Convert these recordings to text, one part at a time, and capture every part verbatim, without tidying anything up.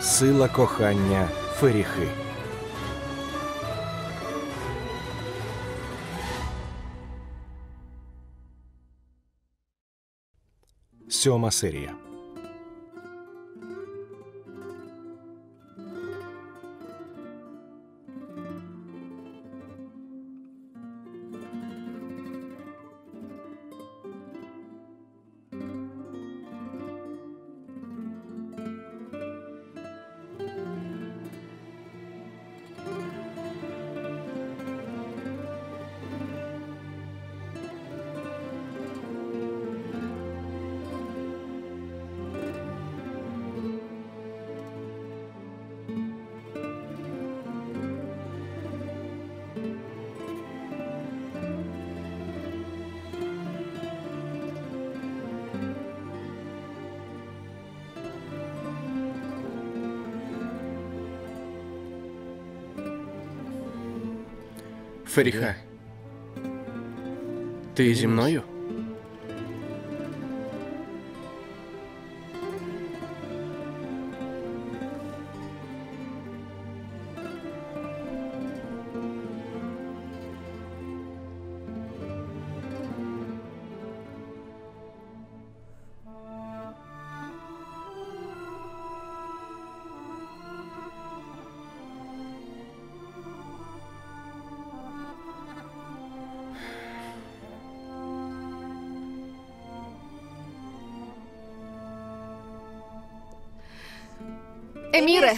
Сила кохання Феріхи. Сьома серія. Феріха, ти зі мною? Еміре!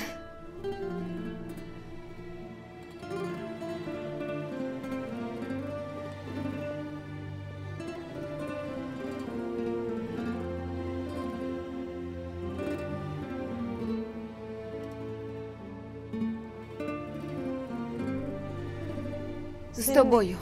З тобою.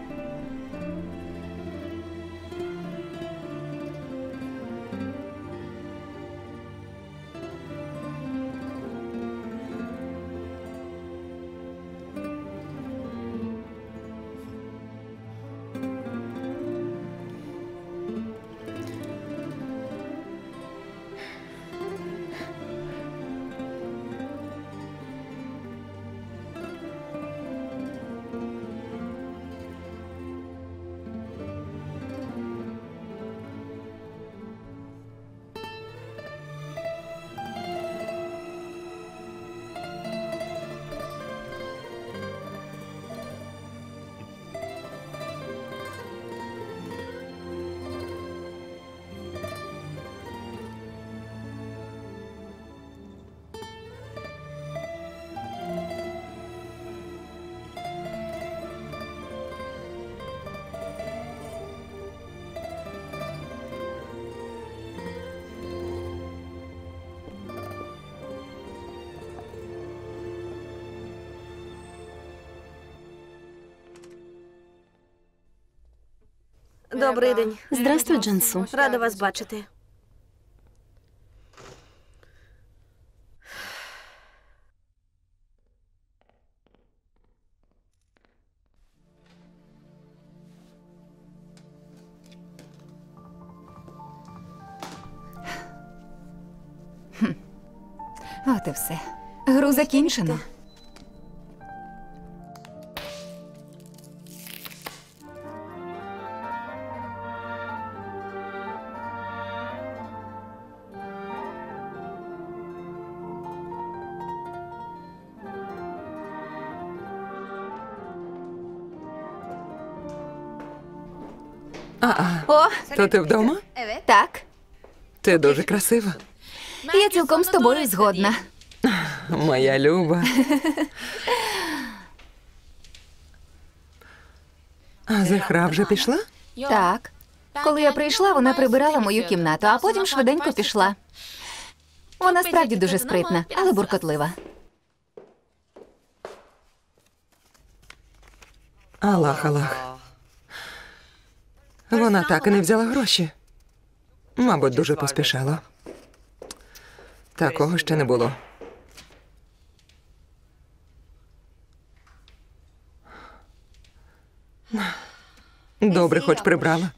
Добрий день. Здравствуй, Джансу. Рада вас бачити. От і все. Гру закінчено. А-а, О, то ти вдома? так. Ти дуже красива. Я цілком з тобою згодна. Моя Люба. А Зехра вже пішла? Так. Коли я прийшла, вона прибирала мою кімнату, а потім швиденько пішла. Вона справді дуже спритна, але буркотлива. Аллах, Аллах. Вона так і не взяла гроші. Мабуть, дуже поспішала. Такого ще не було. Добре, хоч прибрала.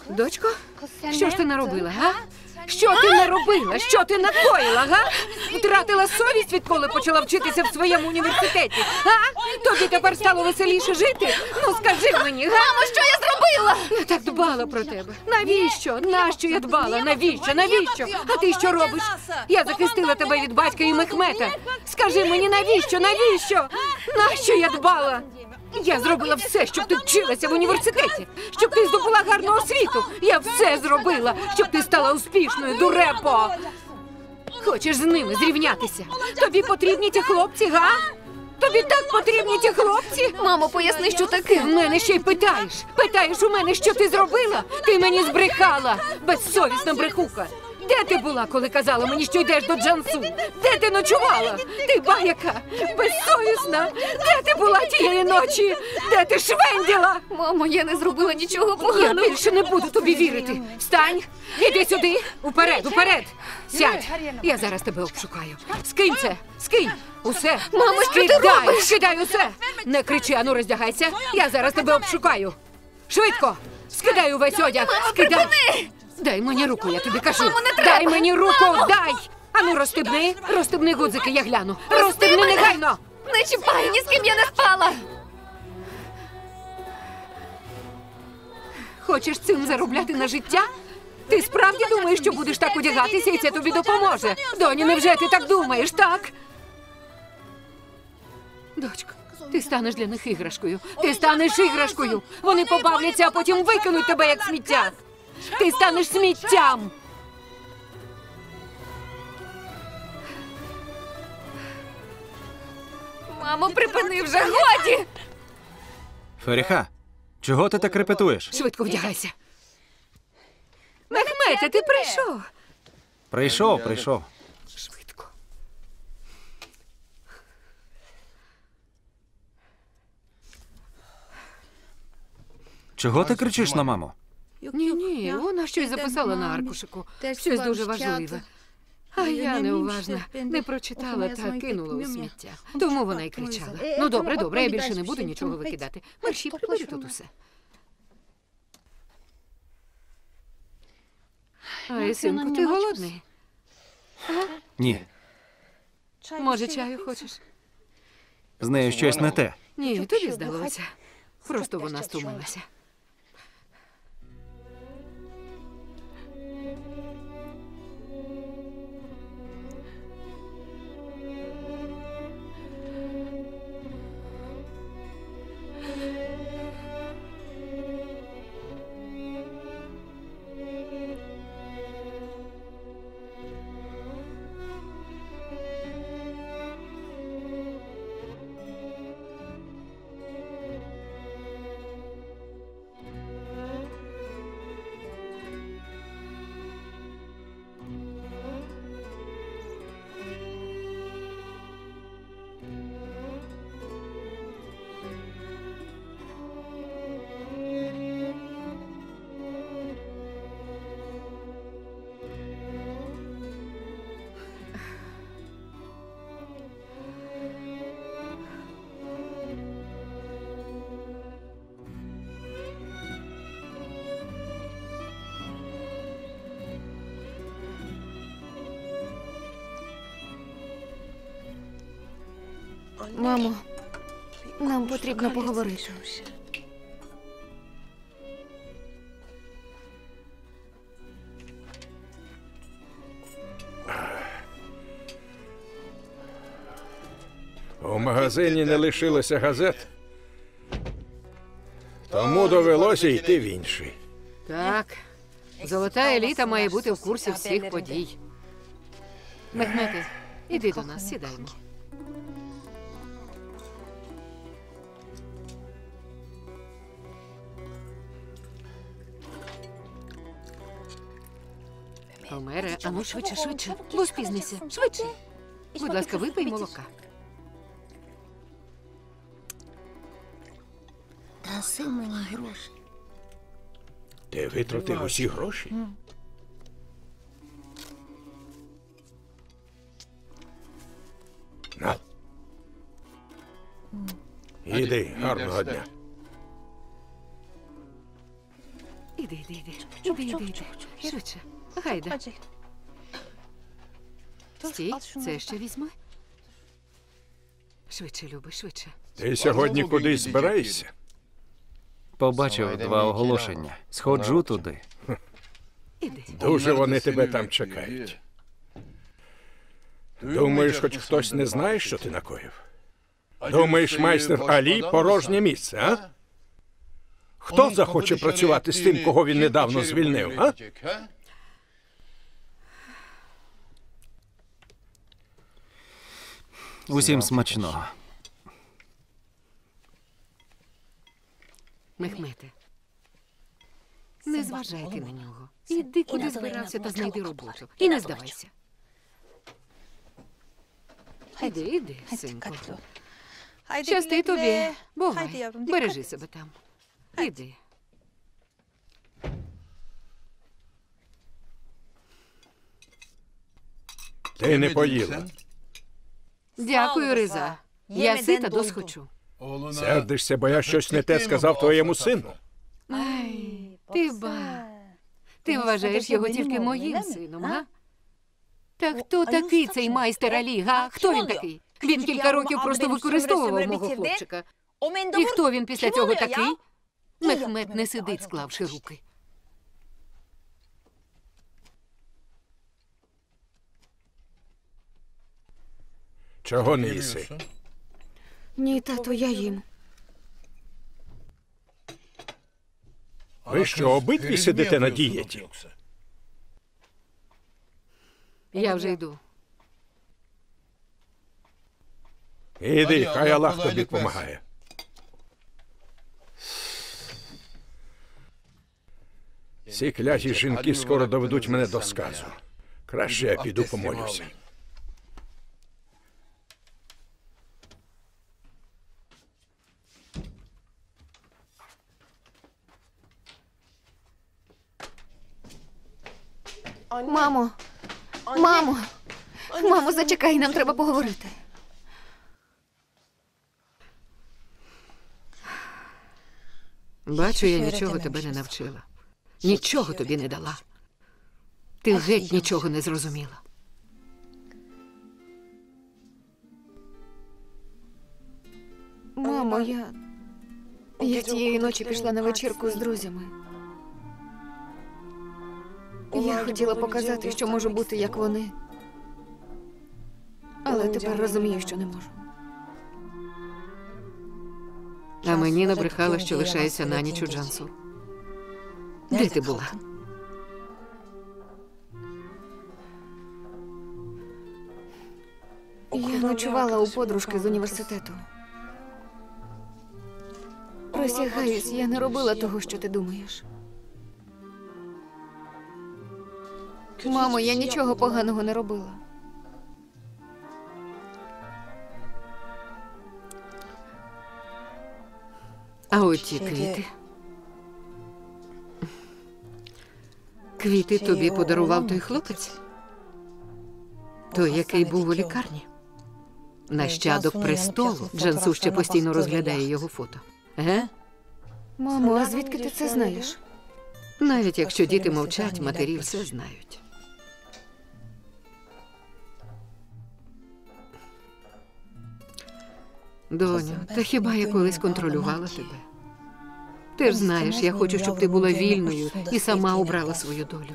Дочко, що ж ти наробила, га? Що ти наробила? Що ти накоїла, га? Втратила совість, відколи почала вчитися в своєму університеті, га? Тобі тепер стало веселіше жити? Ну, скажи мені, га? Мамо, що я зробила? Я так дбала про тебе. Навіщо? Нащо я дбала? Навіщо? Навіщо? А ти що робиш? Я захистила тебе від батька і Мехмета. Скажи мені, навіщо? Навіщо? Нащо я дбала? Я зробила все, щоб ти вчилася в університеті, щоб ти здобула гарну освіту. Я все зробила, щоб ти стала успішною, дурепо. Хочеш з ними зрівнятися? Тобі потрібні ті хлопці, га? Тобі так потрібні ті хлопці? Мамо, поясни, що таке. В мене ще й питаєш. Питаєш у мене, що ти зробила? Ти мені збрехала, безсовісна брехуха. Де ти була, коли казала мені, що йдеш до Джансу? Де ти ночувала? Ти баяка, безсовісна. Де ти була тієї ночі? Де ти швенділа? Мамо, я не зробила нічого Я поганого. більше не буду тобі вірити. Встань, іди сюди, уперед, уперед. Сядь, я зараз тебе обшукаю. Скинь це, скинь, усе. Мамо, що ти Скидай, робиш? скидай усе. Не кричи, ану роздягайся, я зараз тебе обшукаю. Швидко, скидай увесь одяг, скидай. Припини! Дай мені руку, я тобі кажу. Мамо, не треба! Дай мені руку, дай! Ану, розстебни, розстебни гудзики, я гляну. Розстебни мене! негайно! Не чіпай, ні з ким я не спала. Хочеш цим заробляти на життя? Ти справді думаєш, що будеш так одягатися, і це тобі допоможе? Доню, невже ти так думаєш, так? Дочко, ти станеш для них іграшкою. Ти станеш іграшкою. Вони побавляться, а потім викинуть тебе, як сміття. Ти станеш сміттям. Мамо, припини вже, годі! Феріха, чого ти так репетуєш? Швидко вдягайся. Мехмете, ти прийшов. Прийшов, прийшов. Швидко. Чого ти кричиш на маму? Ні, ні, вона щось записала на аркушику. Щось дуже важливе. А я неуважна, не прочитала та кинула у сміття. Тому вона й кричала. Ну, добре, добре, я більше не буду нічого викидати. Мерші, прибери тут усе. Ой, синку, ти голодний? Ні, Може, чаю хочеш? з нею щось не те. Ні, тобі здалося. Просто вона стомилася. Мамо, нам потрібно поговорити. У магазині не лишилося газет, тому довелося йти в інший. Так, золота еліта має бути в курсі всіх подій. Мехмете, іди до нас, сідаємо. Омере, а ну швидше, швидше, бо спізнися, швидше. Будь ласка, випий молока. Даси мені гроші. Ти витратив усі гроші? На. Іди, гарного дня. Іди, іди, іди. Іди, іди, іди. Швидше. Гайда. Стій, це ще візьми. Швидше, Люби, швидше. Ти сьогодні кудись збираєшся? Побачив два оголошення. Сходжу туди. Іди. Дуже вони тебе там чекають. Думаєш, хоч хтось не знає, що ти накоїв? Думаєш, майстер Алі порожнє місце, а? Хто захоче працювати з тим, кого він недавно звільнив, а? Усім смачного. Мехмете, не зважайте на нього. Іди, куди збирався, та знайди роботу. І не здавайся. Іди, іди, синку. Щасти тобі. Бувай. Бережи себе там. Іди. Ти не поїла. Дякую, Риза. Я сита досхочу. Сердишся, бо я щось не те сказав твоєму сину. Ай, ти ба. Ти вважаєш його тільки моїм сином, га? Та хто такий цей майстер Алі, га? Хто він такий? Він кілька років просто використовував мого хлопчика. І хто він після цього такий? Мехмет не сидить, склавши руки. Чого не їси? Ні, тату, я їм. Ви що, обидві сидите на дієті? Я вже йду. Іди, хай Аллах тобі допомагає. Ці кляті жінки скоро доведуть мене до сказу. Краще я піду помолюся. Мамо, мамо, мамо, зачекай, нам треба поговорити. Бачу, я нічого тебе не навчила. Нічого тобі не дала. Ти геть нічого не зрозуміла. Мамо, я... Я тієї ночі пішла на вечірку з друзями. Я хотіла показати, що можу бути, як вони. Але тепер розумію, що не можу. А мені набрехала, що лишається на ніч у Джансу. Де ти була? Я ночувала у подружки з університету. Присягаюсь, я не робила того, що ти думаєш. Мамо, я нічого поганого не робила. А от ті квіти. Квіти тобі подарував той хлопець? Той, який був у лікарні? Нащадок престолу. Джансу ще постійно розглядає його фото. Ге? Мамо, а звідки ти це знаєш? Навіть якщо діти мовчать, матері все знають. Доню, та хіба я колись контролювала тебе? Ти ж знаєш, я хочу, щоб ти була вільною і сама обрала свою долю.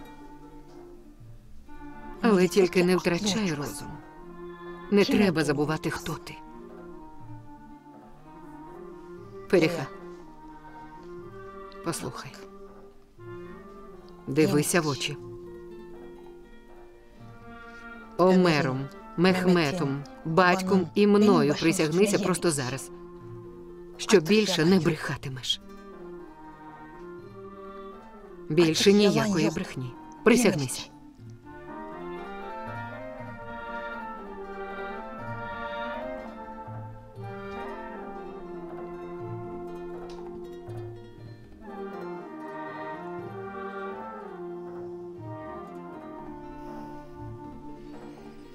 Але тільки не втрачай розум. Не треба забувати, хто ти. Феріха, послухай. Дивися в очі. Омером, Мехметом, батьком і мною присягнися просто зараз, що більше не брехатимеш. Більше ніякої брехні. Присягнися.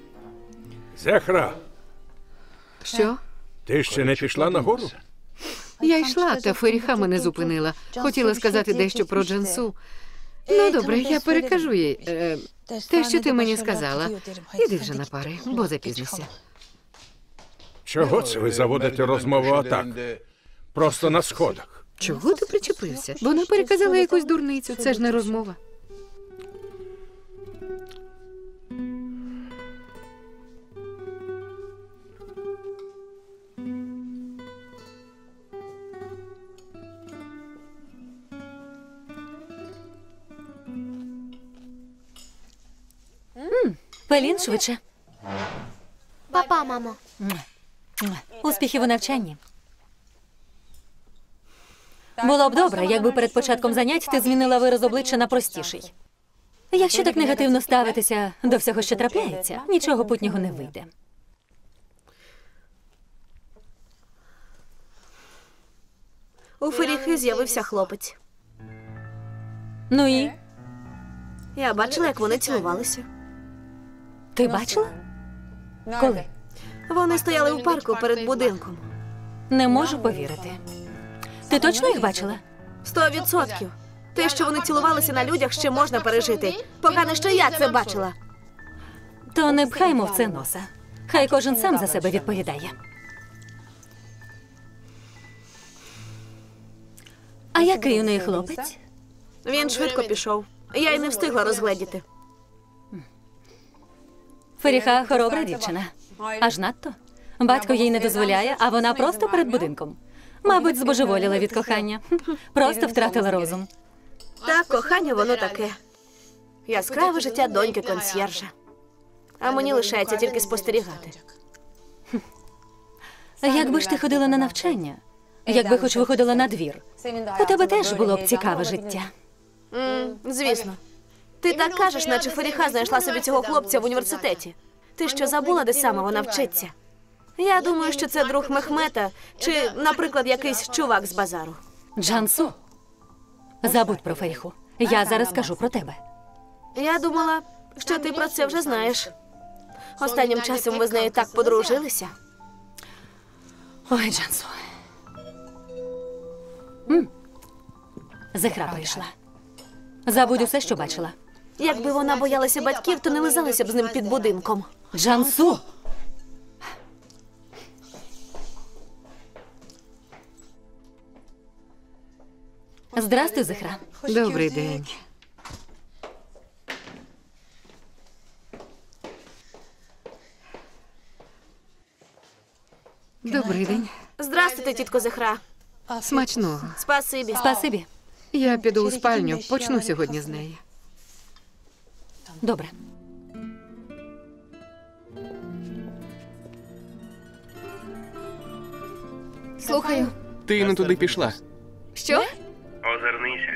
Зехра, Що? ти ще не пішла нагору? Я йшла, та Феріха мене зупинила. Хотіла сказати дещо про Джансу. Ну, добре, я перекажу їй е, те, що ти мені сказала. Іди вже на пари, бо запізнишся. Чого це ви заводите розмову отак? Просто на сходах. Чого ти причепився? Вона переказала якусь дурницю, це ж не розмова. Пелін швидше. Папа, мамо. Успіхів у навчанні. Було б добре, якби перед початком занять ти змінила вираз обличчя на простіший. Якщо так негативно ставитися до всього, що трапляється, нічого путнього не вийде. У Феріхи з'явився хлопець. Ну і? Я бачила, як вони цілувалися. Ти бачила? Коли? Вони стояли у парку перед будинком. Не можу повірити. Ти точно їх бачила? Сто відсотків. Те, що вони цілувалися на людях, ще можна пережити. Погано, що я це бачила. То не пхаймо в це носа. Хай кожен сам за себе відповідає. А який у неї хлопець? Він швидко пішов. Я й не встигла розгледіти. Феріха хоробра дівчина. Аж надто. Батько їй не дозволяє, а вона просто перед будинком. Мабуть, збожеволіла від кохання. Просто втратила розум. Так, кохання воно таке. Яскраве життя доньки консьєржа. А мені лишається тільки спостерігати. Якби ж ти ходила на навчання, якби хоч виходила на двір, у тебе теж було б цікаве життя. М, звісно. Ти так кажеш, наче Феріха знайшла собі цього хлопця в університеті. Ти що, забула, де саме вона вчиться? Я думаю, що це друг Мехмета, чи, наприклад, якийсь чувак з базару. Джансу, забудь про Феріху. Я зараз кажу про тебе. Я думала, що ти про це вже знаєш. Останнім часом ви з нею так подружилися. Ой, Джансу. М. Зехра прийшла. Забудь усе, що бачила. Якби вона боялася батьків, то не лизалася б з ним під будинком. Джансу! Здрастуй, Зехра. Добрий день. Добрий день. Здрастуйте, тітко Зехра. Смачного. Спасибі. Спасибі. Я піду у спальню, почну сьогодні з неї. Добре. Слухаю. Ти не туди пішла. Що? Озирнися.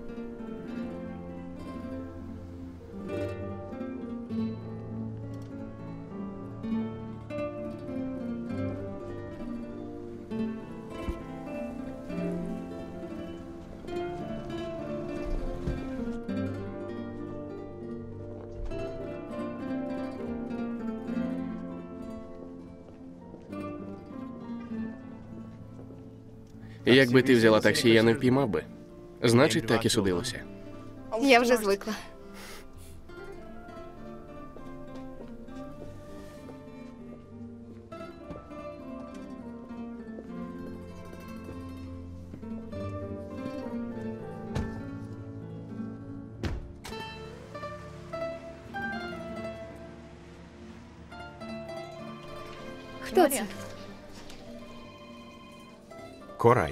Якби ти взяла таксі, я не впіймав би. Значить, так і судилося. Я вже звикла. Хто це? Корай.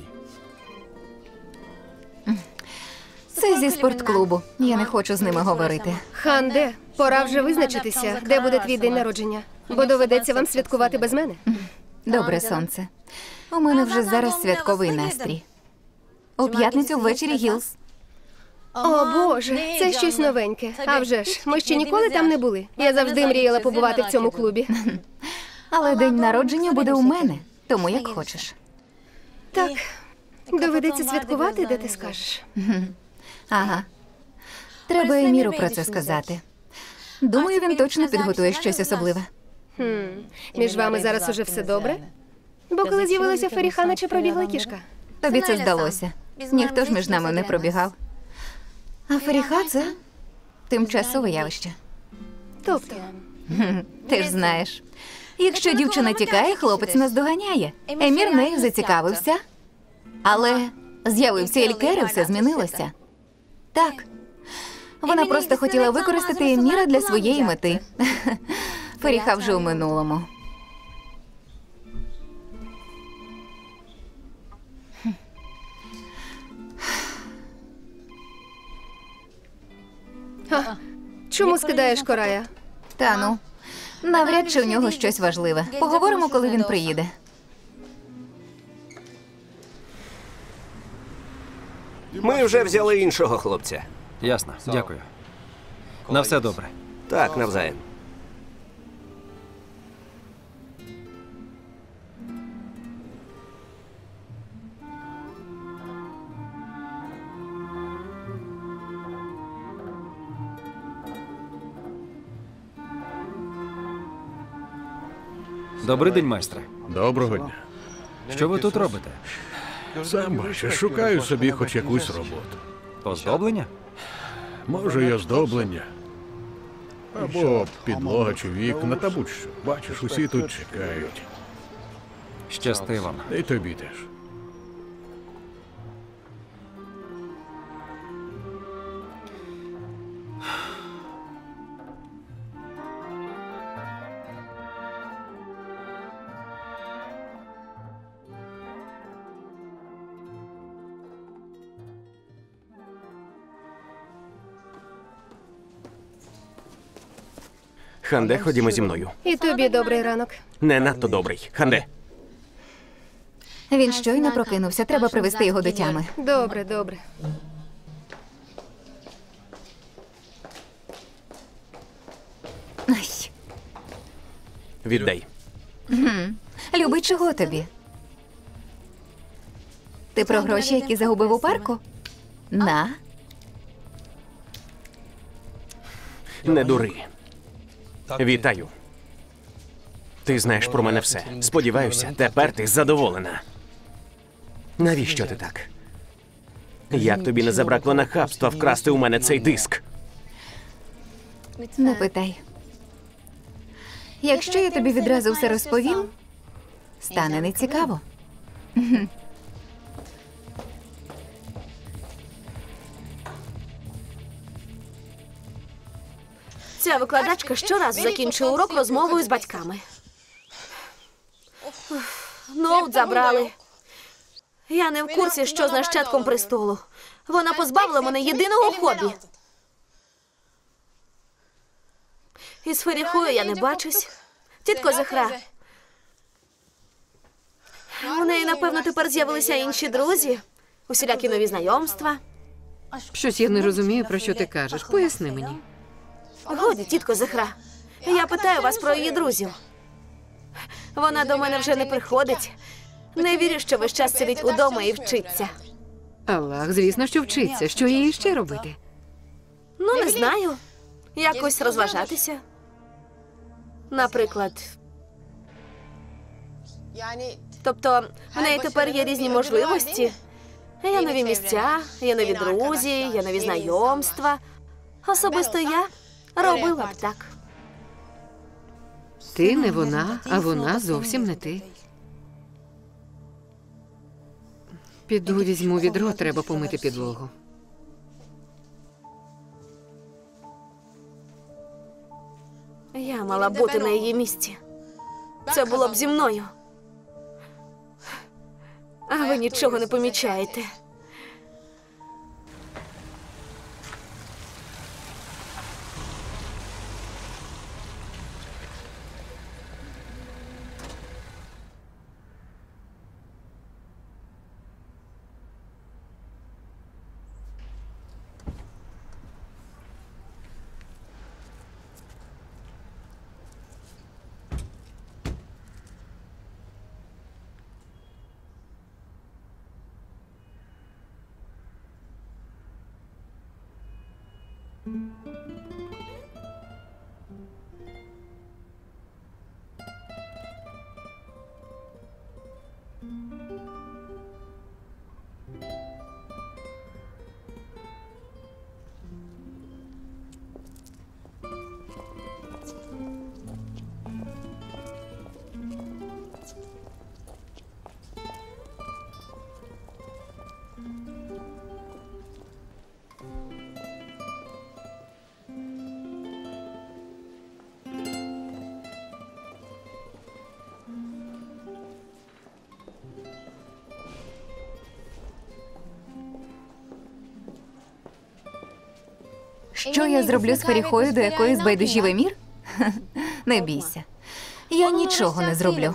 Це зі спортклубу. Я не хочу з ними говорити. Ханде, пора вже визначитися, де буде твій день народження. Бо доведеться вам святкувати без мене. Добре, сонце. У мене вже зараз святковий настрій. У п'ятницю ввечері Гілз. О, Боже, це щось новеньке. А вже ж, ми ще ніколи там не були. Я завжди мріяла побувати в цьому клубі. Але день народження буде у мене, тому як хочеш. Так, доведеться святкувати, де ти скажеш. Ага. Треба Еміру про це сказати. Думаю, він точно підготує щось особливе. Хм. Між вами зараз уже все добре? Бо коли з'явилася Феріха, наче пробігла кішка. Тобі це здалося. Ніхто ж між нами не пробігав. А Феріха – це тимчасове явище. Тобто, Хм, Ти ж знаєш. Якщо дівчина тікає, хлопець наздоганяє. Емір нею зацікавився, але з'явився Елькер, і все змінилося. Так. Вона просто хотіла використати Еміра для своєї мети. Феріха вже у минулому. чому скидаєш Корая? Та ну, навряд чи у нього щось важливе. Поговоримо, коли він приїде. Ми вже взяли іншого хлопця. Ясно, дякую. На все добре. Так, навзаєм. Добрий день, майстре. Доброго дня. Що ви тут робите? Сам бачиш, шукаю собі хоч якусь роботу. Оздоблення? Може, й оздоблення. Або підлога чи вікна, та будь-що. Бачиш, усі тут чекають. Щасти вам. І тобі теж. Ханде, ходімо зі мною. І тобі добрий ранок. Не надто добрий. Ханде. Він щойно прокинувся, треба привести його до тями. Добре, добре. Ай. Віддай. Гм. Любий, чого тобі? Ти про гроші, які загубив у парку? На. Не дури. Вітаю. Ти знаєш про мене все. Сподіваюся, тепер ти задоволена. Навіщо ти так? Як тобі не забракло нахабства вкрасти у мене цей диск? Не питай. Якщо я тобі відразу все розповім, стане нецікаво. Ця викладачка щоразу закінчує урок розмовою з батьками. Ноут забрали. Я не в курсі, що з нащадком престолу. Вона позбавила мене єдиного хобі. Із Феріхою я не бачусь. Тітко Зехра. У неї, напевно, тепер з'явилися інші друзі, усілякі нові знайомства. Щось я не розумію, про що ти кажеш. Поясни мені. Годі, тітко Зехра. Я питаю вас про її друзів. Вона до мене вже не приходить. Не вірю, що весь час сидить удома і вчиться. Аллах, звісно, що вчиться. Що їй ще робити? Ну, не знаю. Якось розважатися. Наприклад. Тобто, в неї тепер є різні можливості. Є нові місця, є нові друзі, є нові знайомства. Особисто я робила б так. Ти не вона, а вона зовсім не ти. Піду візьму відро, треба помити підлогу. Я мала бути на її місці. Це було б зі мною. А ви нічого не помічаєте. Що я зроблю з Фаріхою, до якої збайдужів Емір? Не бійся. Я нічого не зроблю.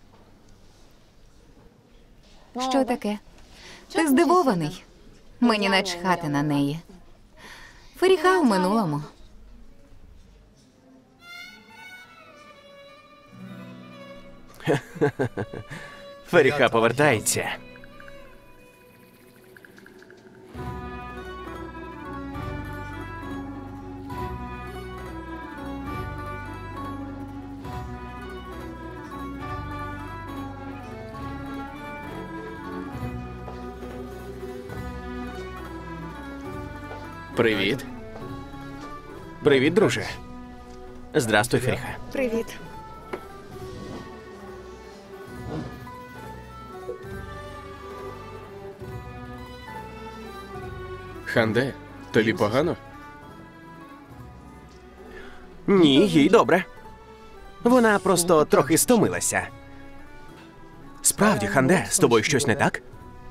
Що таке? Ти здивований? Мені начхати на неї. Фаріха у минулому. Фаріха повертається. Привіт. Привіт, друже. Здрастуй, Фаріха. Привіт. Ханде, тобі погано? Ні, їй добре. Вона просто трохи стомилася. Справді, Ханде, з тобою щось не так?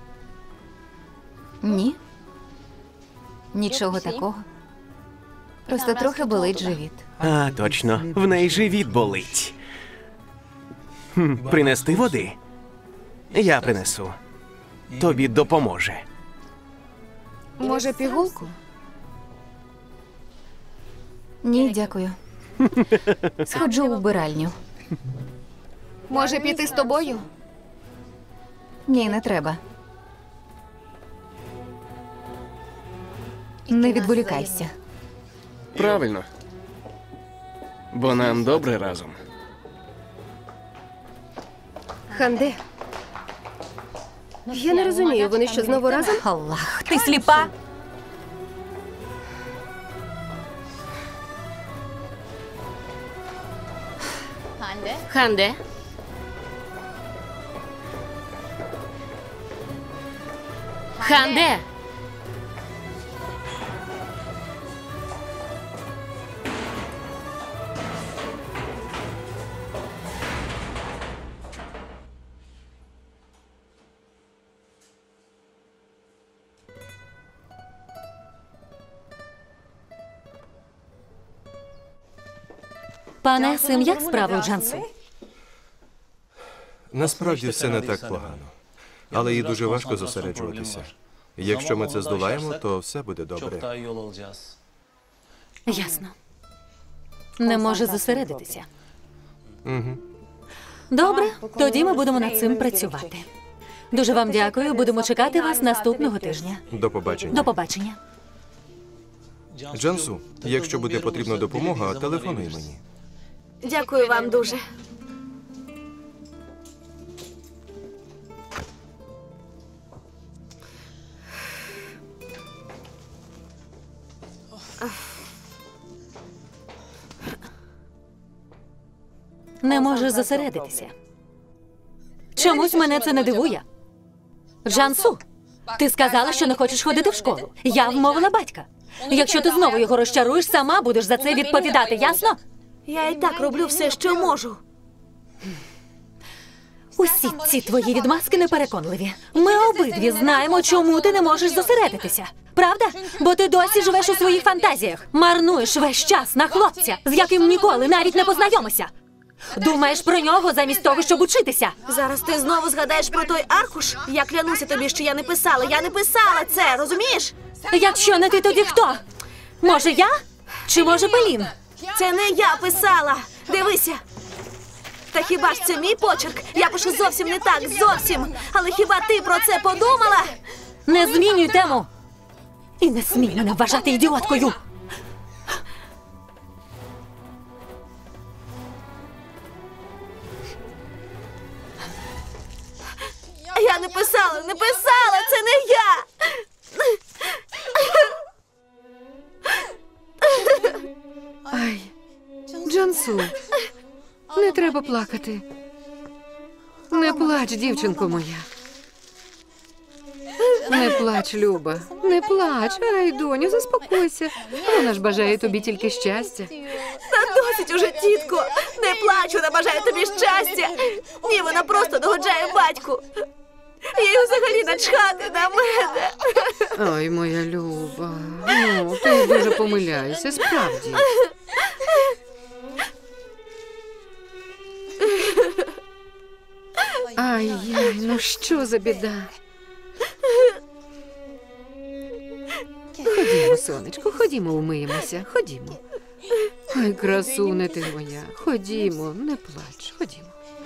Ні. Нічого такого. Просто трохи болить живіт. А, точно, в неї живіт болить. Хм, принести води? Я принесу. Тобі допоможе. Може, пігулку? Ні, дякую. Сходжу у вбиральню. Може, піти з тобою? Ні, не треба. Не відволікайся. Правильно. Бо нам добре разом. Ханде. Я не розумію, вони що, знову разом? Аллах, ти сліпа? Ханде? Ханде? Пане Сим, як справи у Джансу? Насправді все не так погано. Але їй дуже важко зосереджуватися. Якщо ми це здолаємо, то все буде добре. Ясно. Не може зосередитися. Угу. Добре, тоді ми будемо над цим працювати. Дуже вам дякую. Будемо чекати вас наступного тижня. До побачення. До побачення. Джансу, якщо буде потрібна допомога, телефонуй мені. Дякую вам дуже. Не можеш зосередитися. Чомусь мене це не дивує. Джансу, ти сказала, що не хочеш ходити в школу. Я вмовила батька. Якщо ти знову його розчаруєш, сама будеш за це відповідати, ясно? Я і так роблю все, що можу. Усі ці твої відмазки непереконливі. Ми обидві знаємо, чому ти не можеш зосередитися. Правда? Бо ти досі живеш у своїх фантазіях. Марнуєш весь час на хлопця, з яким ніколи навіть не познайомишся. Думаєш про нього замість того, щоб учитися. Зараз ти знову згадаєш про той аркуш? Я клянуся тобі, що я не писала. Я не писала це, розумієш? Якщо не ти, тоді хто? Може я? Чи може Пелін? Це не я писала. Дивися. Та хіба ж це мій почерк? Я пишу зовсім не так, зовсім. Але хіба ти про це подумала? Не змінюй тему. І не смій мене вважати ідіоткою. Я не писала, не писала, це не я. Ай, Джансу, не треба плакати. Не плач, дівчинко моя. Не плач, Люба, не плач. Ай, доню, заспокойся. Вона ж бажає тобі тільки щастя. Та досить уже, тітко. Не плач, вона бажає тобі щастя. Ні, вона просто догоджає батьку. Їй взагалі начхати на мене. Ой, моя Люба. Ну, ти дуже помиляєшся, справді. Ай-яй, ну що за біда? Ходімо, сонечко, ходімо, умиємося, ходімо. Ой, красуне ти моя, ходімо, не плач, ходімо.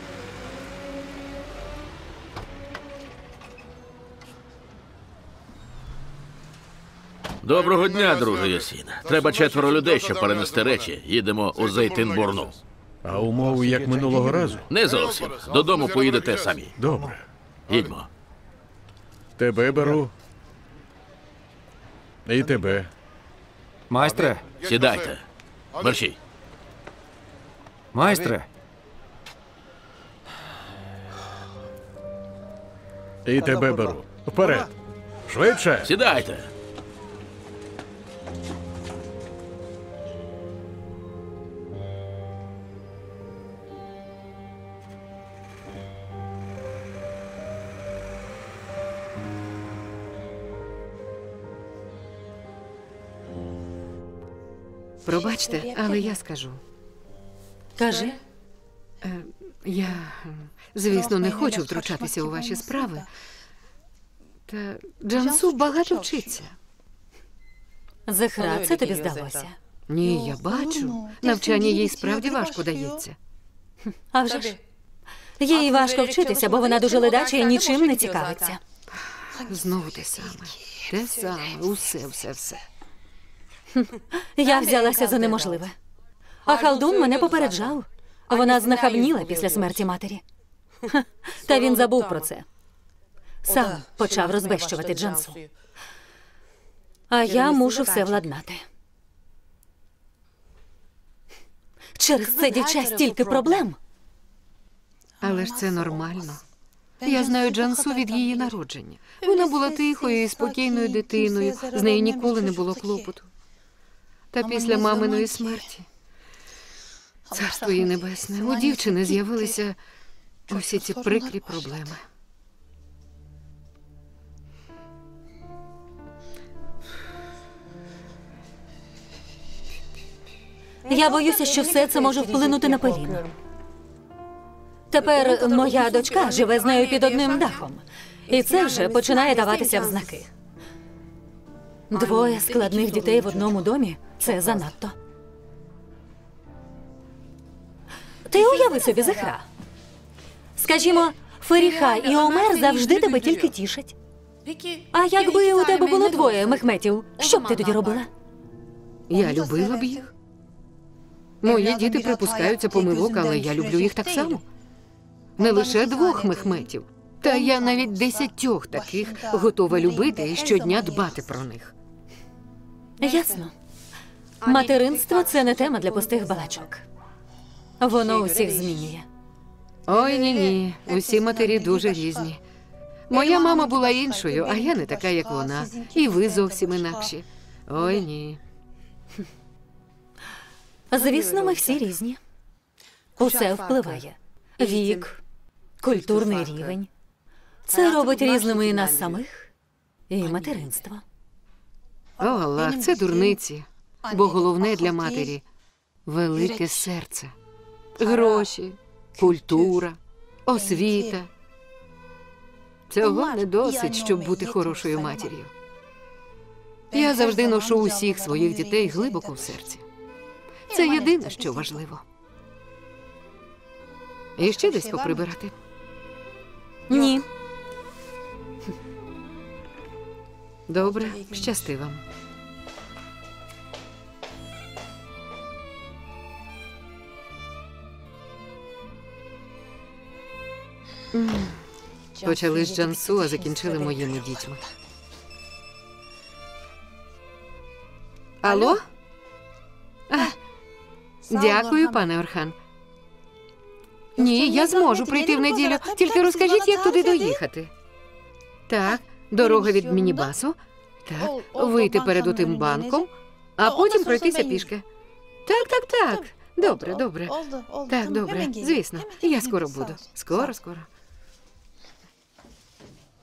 Доброго дня, друже Ясін. Треба четверо людей, щоб перенести речі. Їдемо у Зейтинбурну. А умови як минулого разу? Не зовсім. Додому поїдете самі. Добре. Їдьмо. Тебе беру. І тебе. Майстре, Сідайте. Мерщій. майстре, І тебе беру. Вперед. Швидше. Сідайте. Пробачте, але я скажу. Кажи. Е, Я, м, звісно, не хочу втручатися у ваші справи. Та Джансу багато вчиться. Зехра, це тобі здалося. Ні, я бачу. Навчання їй справді важко дається. А вже ж. Їй важко вчитися, бо вона дуже ледача і нічим не цікавиться. Знову те саме. Те саме. Усе, все, все. Я взялася за неможливе. А Халдун мене попереджав. Вона знахабніла після смерті матері. Ха, та він забув про це. Сам почав розбещувати Джансу. А я мушу все владнати. Через це дівча стільки проблем. Але ж це нормально. Я знаю Джансу від її народження. Вона була тихою і спокійною дитиною, з нею ніколи не було клопоту. Та після маминої смерті, царство їй небесне, у дівчини з'явилися усі ці прикрі проблеми. Я боюся, що все це може вплинути на Поліну. Тепер моя дочка живе з нею під одним дахом. І це вже починає даватися в знаки. Двоє складних дітей в одному домі – це занадто. Ти уяви собі, Зехра. Скажімо, Феріха і Омер завжди тебе тільки тішать. А якби у тебе було двоє Мехметів, що б ти тоді робила? Я любила б їх. Мої діти припускаються помилок, але я люблю їх так само. Не лише двох Мехметів. Та я навіть десятьох таких готова любити і щодня дбати про них. Ясно. Материнство – це не тема для пустих балачок. Воно усіх змінює. Ой, ні-ні, усі матері дуже різні. Моя мама була іншою, а я не така, як вона. І ви зовсім інакші. Ой, ні. Звісно, ми всі різні. Усе впливає. Вік, культурний рівень. Це робить різними і нас самих, і материнство. О, Аллах, це дурниці. Бо головне для матері – велике серце. Гроші, культура, освіта. Цього не досить, щоб бути хорошою матір'ю. Я завжди ношу усіх своїх дітей глибоко в серці. Це єдине, що важливо. І ще десь поприбирати? Ні. Добре, щасти вам. М. Почали з Джансу, а закінчили моїми дітьми. Алло? А, дякую, пане Орхан. Ні, я зможу прийти в неділю. Тільки розкажіть, як туди доїхати. Так, дорога від мінібасу. Так, вийти перед отим банком, а потім пройтися пішки. Так, так, так. Добре, добре. Так, добре. Звісно, я скоро буду. Скоро, скоро.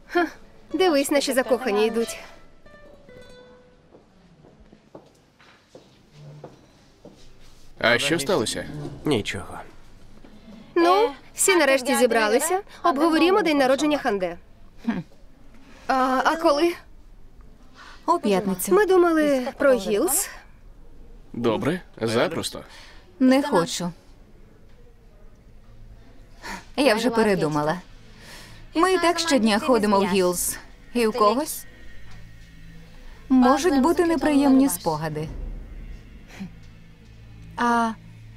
Ха, дивись, наші закохані йдуть. А що сталося? Нічого. Ну, всі нарешті зібралися. Обговорімо день народження Ханде. А, а коли? У п'ятницю. Ми думали про Гілз. Добре, запросто. Не хочу. Я вже передумала. Ми і так щодня ходимо в Гілз. І у когось можуть бути неприємні спогади. А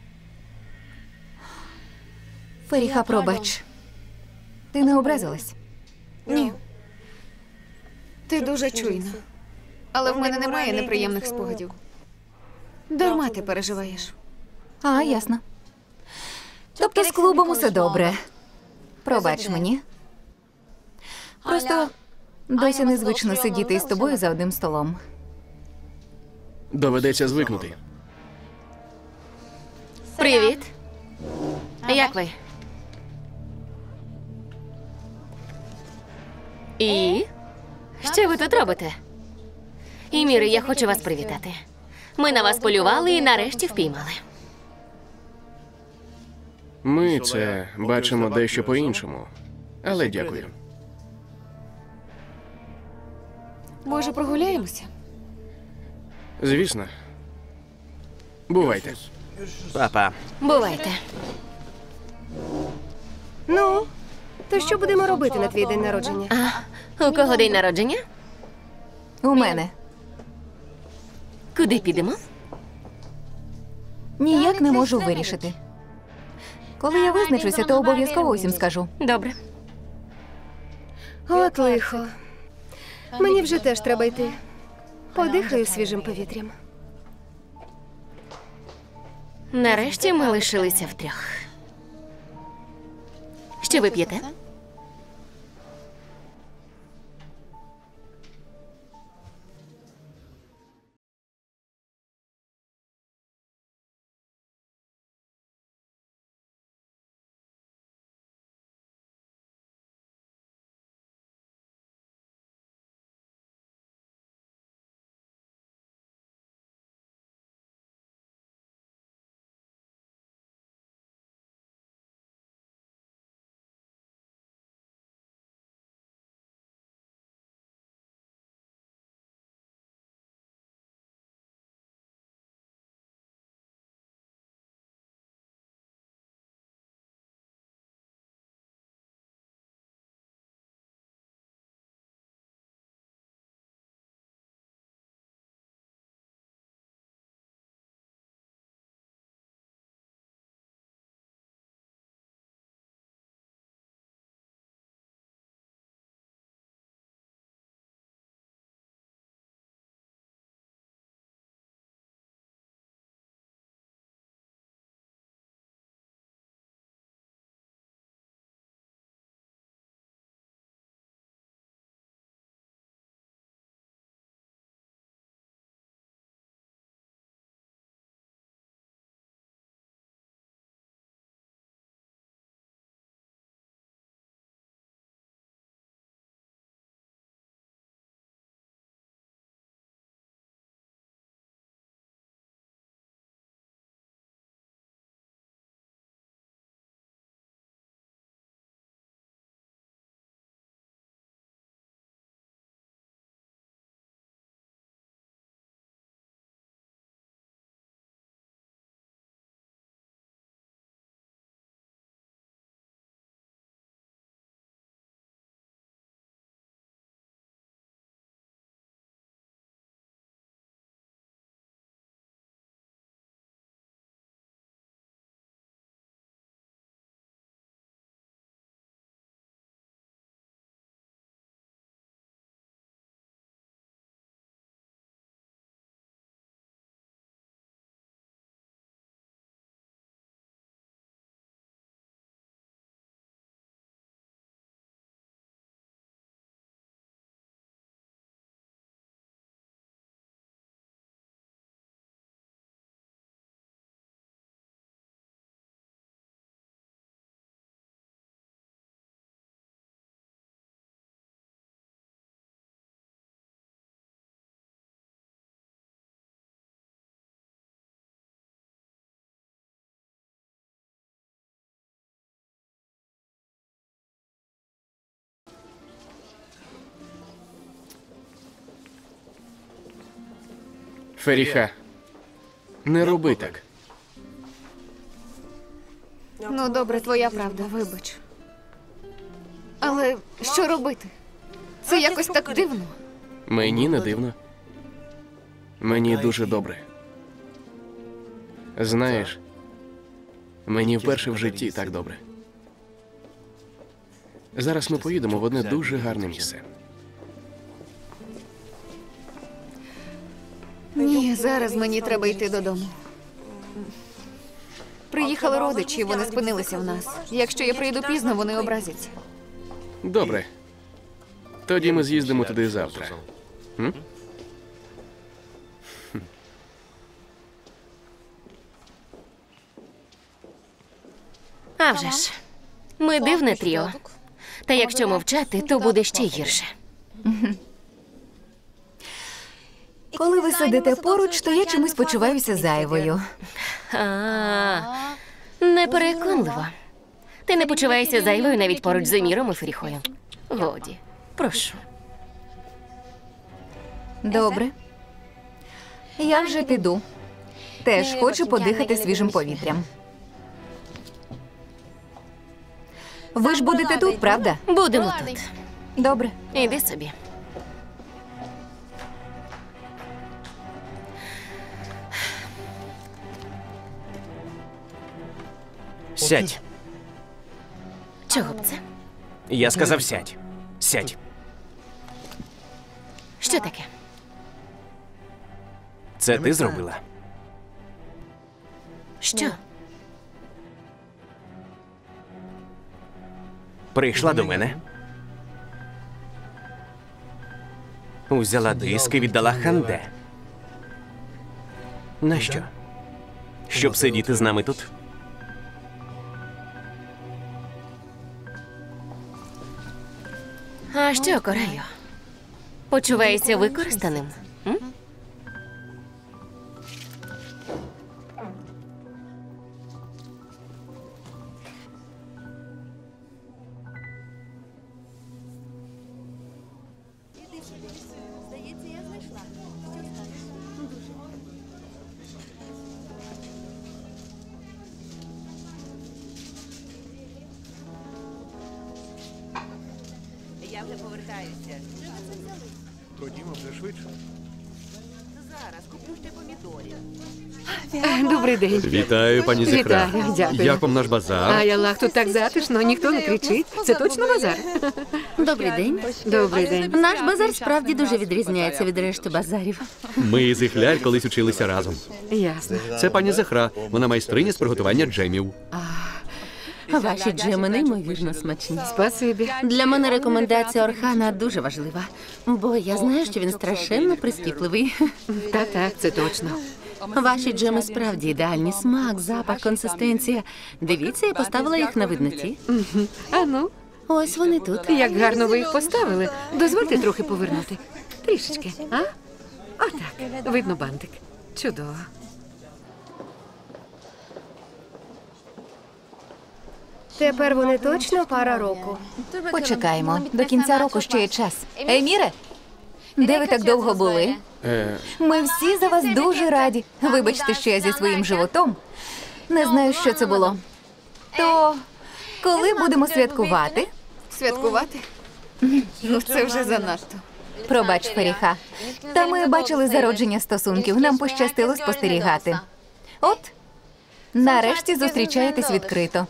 Феріха, пробач. Ти не образилась? Ні. Ти дуже чуйна. Але в мене немає неприємних спогадів. Дарма ти переживаєш. А, ясно. Тобто з клубом усе добре. Пробач мені. Просто досі незвично сидіти із тобою за одним столом. Доведеться звикнути. Привіт. Як ви? І? Що ви тут робите? І Міри, я хочу вас привітати. Ми на вас полювали і нарешті впіймали. Ми це бачимо дещо по-іншому. Але дякую. Може, прогуляємося? Звісно. Бувайте. Папа. Бувайте. Ну, то що будемо робити на твій день народження? А, у кого день народження? У мене. Куди підемо? Ніяк не можу вирішити. Коли я визначуся, то обов'язково усім скажу. Добре. От лихо. Мені вже теж треба йти. Подихаю свіжим повітрям. Нарешті ми лишилися втрьох. Що ви п'єте? Феріха, не роби так. Ну, добре, твоя правда, вибач. Але що робити? Це якось так дивно. Мені не дивно. Мені дуже добре. Знаєш, мені вперше в житті так добре. Зараз ми поїдемо в одне дуже гарне місце. Ні, зараз мені треба йти додому. Приїхали родичі, вони спинилися в нас. Якщо я прийду пізно, вони образяться. Добре. Тоді ми з'їздимо туди завтра. М? А вже ж. Ми дивне тріо. Та якщо мовчати, то буде ще гірше. Коли ви сидите поруч, то я чомусь почуваюся зайвою. А, непереконливо. Ти не почуваєшся зайвою навіть поруч з Еміром і Феріхою. Годі, прошу. Добре. Я вже піду. Теж хочу подихати свіжим повітрям. Ви ж будете тут, правда? Будемо тут. Добре. Іди собі. Сядь. Чого б це? Я сказав сядь. Сядь. Що таке? Це ти зробила? Що? Прийшла до мене. Узяла диск і віддала Ханде. Нащо? Щоб сидіти з нами тут? А що, Кораю? Почуваєшся використаним? М? Я вже повертаюся. Ходімо вже швидше. Зараз куплю ще помідорів. Добрий день. Вітаю, пані Зіхра. Вітаю, дякую. Як вам наш базар? Ай, Аллах, тут так затишно, ніхто не кричить. Це точно базар? Добрий день. Добрий день. Наш базар справді дуже відрізняється від решти базарів. Ми з Іхляль колись училися разом. Ясно. Це пані Зіхра. Вона майстриня з приготування джемів. Ваші джеми неймовірно смачні. Спасибі. Для мене рекомендація Орхана дуже важлива, бо я знаю, що він страшенно прискіпливий. Так, так, це точно. Ваші джеми справді ідеальні. Смак, запах, консистенція. Дивіться, я поставила їх на видноті. А ну? Ось вони тут. Як гарно ви їх поставили. Дозвольте трохи повернути. Трішечки, а? Отак. Видно бантик. Чудово. Тепер вони точно пара року. Почекаємо. До кінця року ще є час. Еміре, де ви так довго були? Е, Ми всі за вас дуже раді. Вибачте, що я зі своїм животом. Не знаю, що це було. То коли будемо святкувати? Святкувати? Ну, це вже занадто. Пробач, Феріха. Та ми бачили зародження стосунків. Нам пощастило спостерігати. От, нарешті зустрічаєтесь відкрито.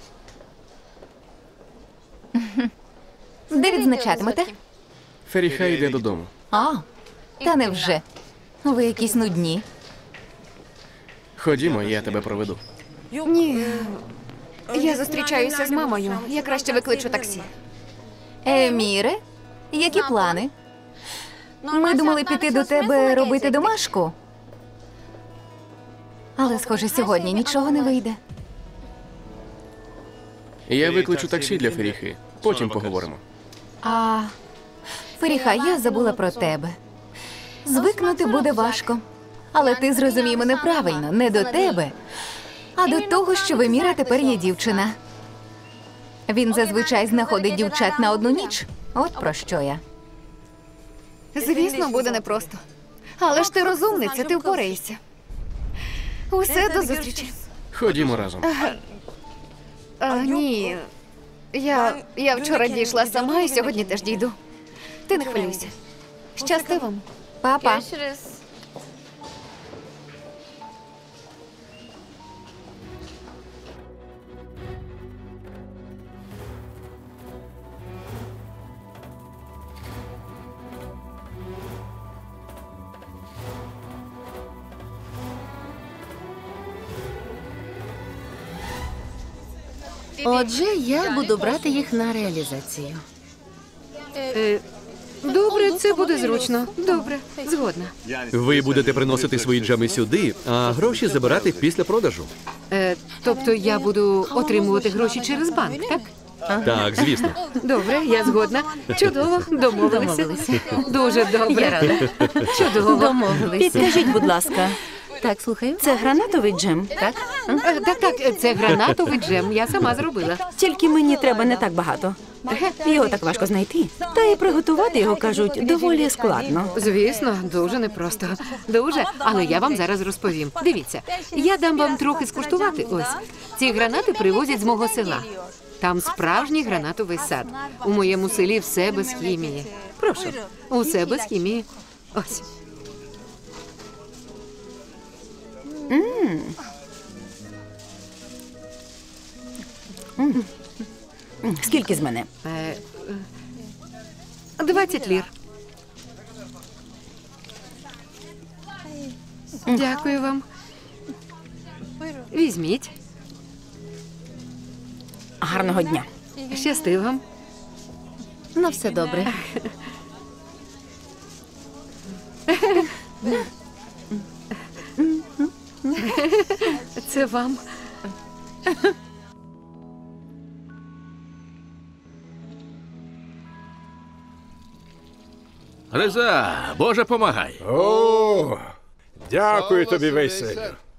Де відзначатимете? Феріха йде додому. А, та невже. Ви якісь нудні. Ходімо, я тебе проведу. Ні. Я зустрічаюся з мамою. Я краще викличу таксі. Еміре, які плани? Ми думали піти до тебе робити домашку. Але, схоже, сьогодні нічого не вийде. Я викличу таксі для Феріхи. Потім поговоримо. А, Феріха, я забула про тебе. Звикнути буде важко. Але ти зрозумій мене правильно, не до тебе, а до того, що в Еміра тепер є дівчина. Він зазвичай знаходить дівчат на одну ніч. От про що я. Звісно, буде непросто. Але ж ти розумниця, ти впораєшся. Усе, до зустрічі. Ходімо разом. А, ні. Я, я вчора дійшла сама і сьогодні теж дійду. Ти не хвилюйся. Щасти вам. Па-па. Отже, я буду брати їх на реалізацію. Е, добре, це буде зручно. Добре, згодна. Ви будете приносити свої джеми сюди, а гроші забирати після продажу. Е, тобто я буду отримувати гроші через банк, так? Так, звісно. Добре, я згодна. Чудово, домовилися. Домовилися. Дуже добре. Я рада. Чудово. Домовилися. Підкажіть, будь ласка. Так, слухаю. Це гранатовий джем, так? Е, Так, так, це гранатовий джем. Я сама зробила. Тільки мені треба не так багато. Його так важко знайти. Та і приготувати його, кажуть, доволі складно. Звісно, дуже непросто. Дуже, але я вам зараз розповім. Дивіться, я дам вам трохи скуштувати. Ось, ці гранати привозять з мого села. Там справжній гранатовий сад. У моєму селі все без хімії. Прошу, усе без хімії. Ось. М. М. Скільки з мене? Е, е, Двадцять лір. Дякую вам. Візьміть. Гарного дня. Щасти вам. На все добре. Це вам. Гриза, Боже, помагай. О, дякую тобі, Веселю.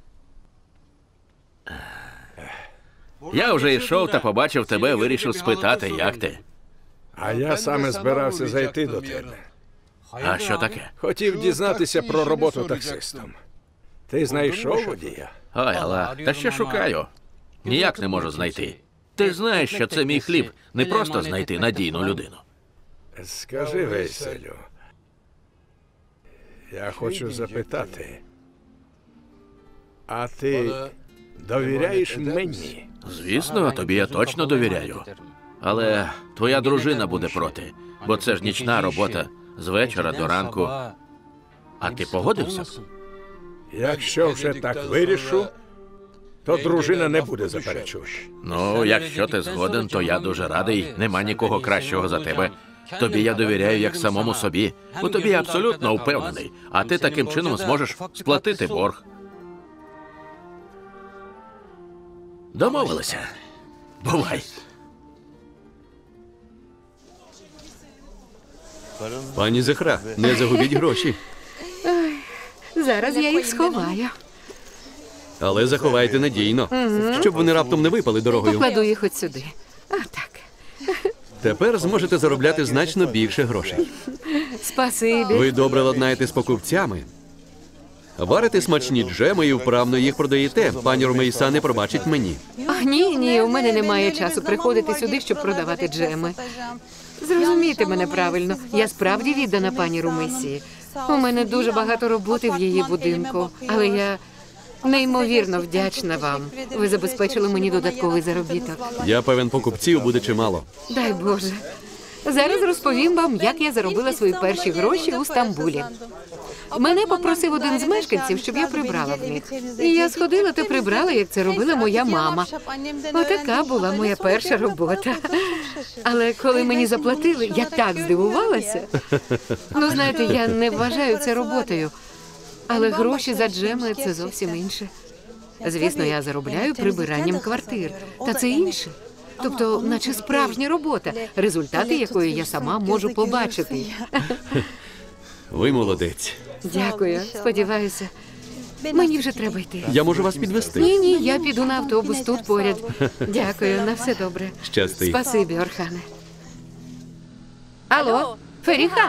Я вже йшов та побачив тебе, вирішив спитати, як ти. А я саме збирався зайти до тебе. А що таке? Хотів дізнатися про роботу таксистом. Ти знайшов водія? Ой, але та ще шукаю. Ніяк не можу знайти. Ти ж знаєш, що це мій хліб, не просто знайти надійну людину. Скажи, Веселю, я хочу запитати, а ти довіряєш мені? Звісно, тобі я точно довіряю. Але твоя дружина буде проти, бо це ж нічна робота з вечора до ранку. А ти погодився б? Якщо вже так вирішу, то дружина не буде заперечувати. Ну, якщо ти згоден, то я дуже радий. Нема нікого кращого за тебе. Тобі я довіряю як самому собі. У тобі я абсолютно впевнений. А ти таким чином зможеш сплатити борг. Домовилися. Бувай. Пані Зехра, не загубіть гроші. Ой, зараз я їх сховаю. Але заховайте надійно, Мгм. щоб вони раптом не випали дорогою. Покладу їх от сюди. А, так. Тепер зможете заробляти значно більше грошей. Спасибі. Ви добре ладнаєте з покупцями. Варите смачні джеми і вправно їх продаєте. Пані Румейса не пробачить мені. А, ні, ні, у мене немає часу приходити сюди, щоб продавати джеми. Зрозумійте мене правильно, я справді віддана пані Румейсі. У мене дуже багато роботи в її будинку, але я неймовірно вдячна вам. Ви забезпечили мені додатковий заробіток. Я певен, покупців буде чимало. Дай Боже. Зараз розповім вам, як я заробила свої перші гроші у Стамбулі. Мене попросив один з мешканців, щоб я прибрала в них. І я сходила та прибрала, як це робила моя мама. Отака була моя перша робота. Але коли мені заплатили, я так здивувалася. Ну, знаєте, я не вважаю це роботою. Але гроші за джеми – це зовсім інше. Звісно, я заробляю прибиранням квартир. Та це інше. Тобто, наче справжня робота, результати якої я сама можу побачити. Ви молодець. Дякую. Сподіваюся. Мені вже треба йти. Я можу вас підвести. Ні, ні, я піду на автобус тут поряд. Дякую, на все добре. Щасти. Спасибі, Орхане. Алло, Феріха?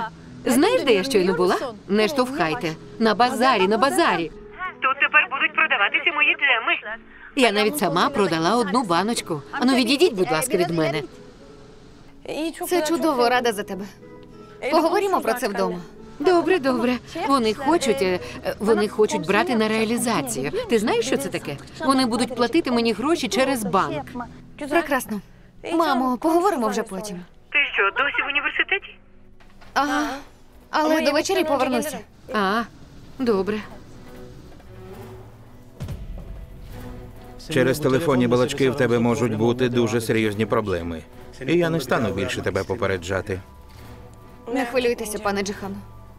Знаєш, де я щойно була? Не штовхайте. На базарі, на базарі. Тут тепер будуть продаватися мої джеми. Я навіть сама продала одну баночку. Ану, відійдіть, будь ласка, від мене. Це чудово, рада за тебе. Поговоримо про це вдома. Добре, добре. Вони хочуть, е, вони хочуть брати на реалізацію. Ти знаєш, що це таке? Вони будуть платити мені гроші через банк. Прекрасно. Мамо, поговоримо вже потім. Ти що, досі в університеті? Ага. Але до вечері повернуся. А, добре. Через телефонні балачки в тебе можуть бути дуже серйозні проблеми. І я не стану більше тебе попереджати. Не хвилюйтеся, пане Джихану.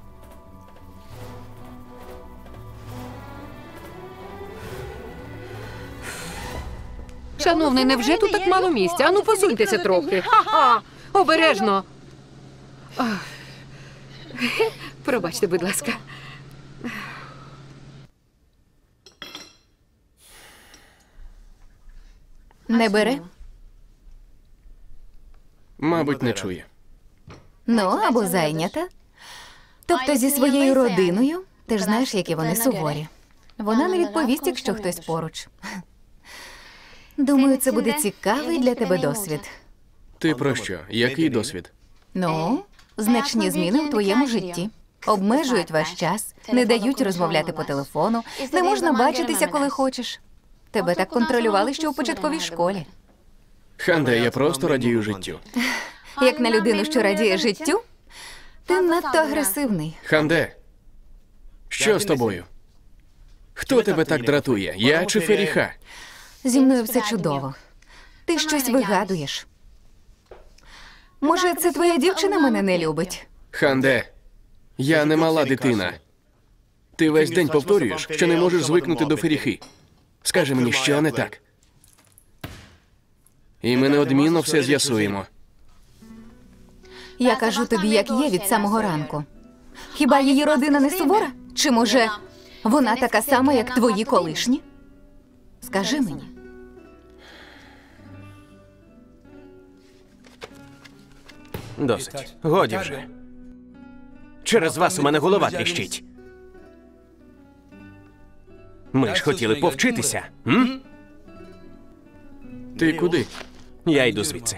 Шановний, невже тут так мало місця? Ану, посуньтеся трохи. Ха-ха! Обережно. Ах. Пробачте, будь ласка. Не бере? Мабуть, не чує. Ну, або зайнята. Тобто зі своєю родиною, ти ж знаєш, які вони суворі. Вона не відповість, якщо хтось поруч. Думаю, це буде цікавий для тебе досвід. Ти про що? Який досвід? Ну, значні зміни у твоєму житті. Обмежують ваш час, не дають розмовляти по телефону, не можна бачитися, коли хочеш. Тебе так контролювали, що у початковій школі. Ханде, я просто радію життю. Як на людину, що радіє життю, ти надто агресивний. Ханде, що з тобою? Хто тебе так дратує? Я чи Феріха? Зі мною все чудово. Ти щось вигадуєш. Може, це твоя дівчина мене не любить? Ханде, я не мала дитина. Ти весь день повторюєш, що не можеш звикнути до Феріхи. Скажи мені, що не так. І ми неодмінно все з'ясуємо. Я кажу тобі, як є від самого ранку. Хіба її родина не сувора? Чи, може, вона така сама, як твої колишні? Скажи мені. Досить. Годі вже. Через вас у мене голова тріщить. Ми ж хотіли повчитися, м? Ти куди? Я йду звідси.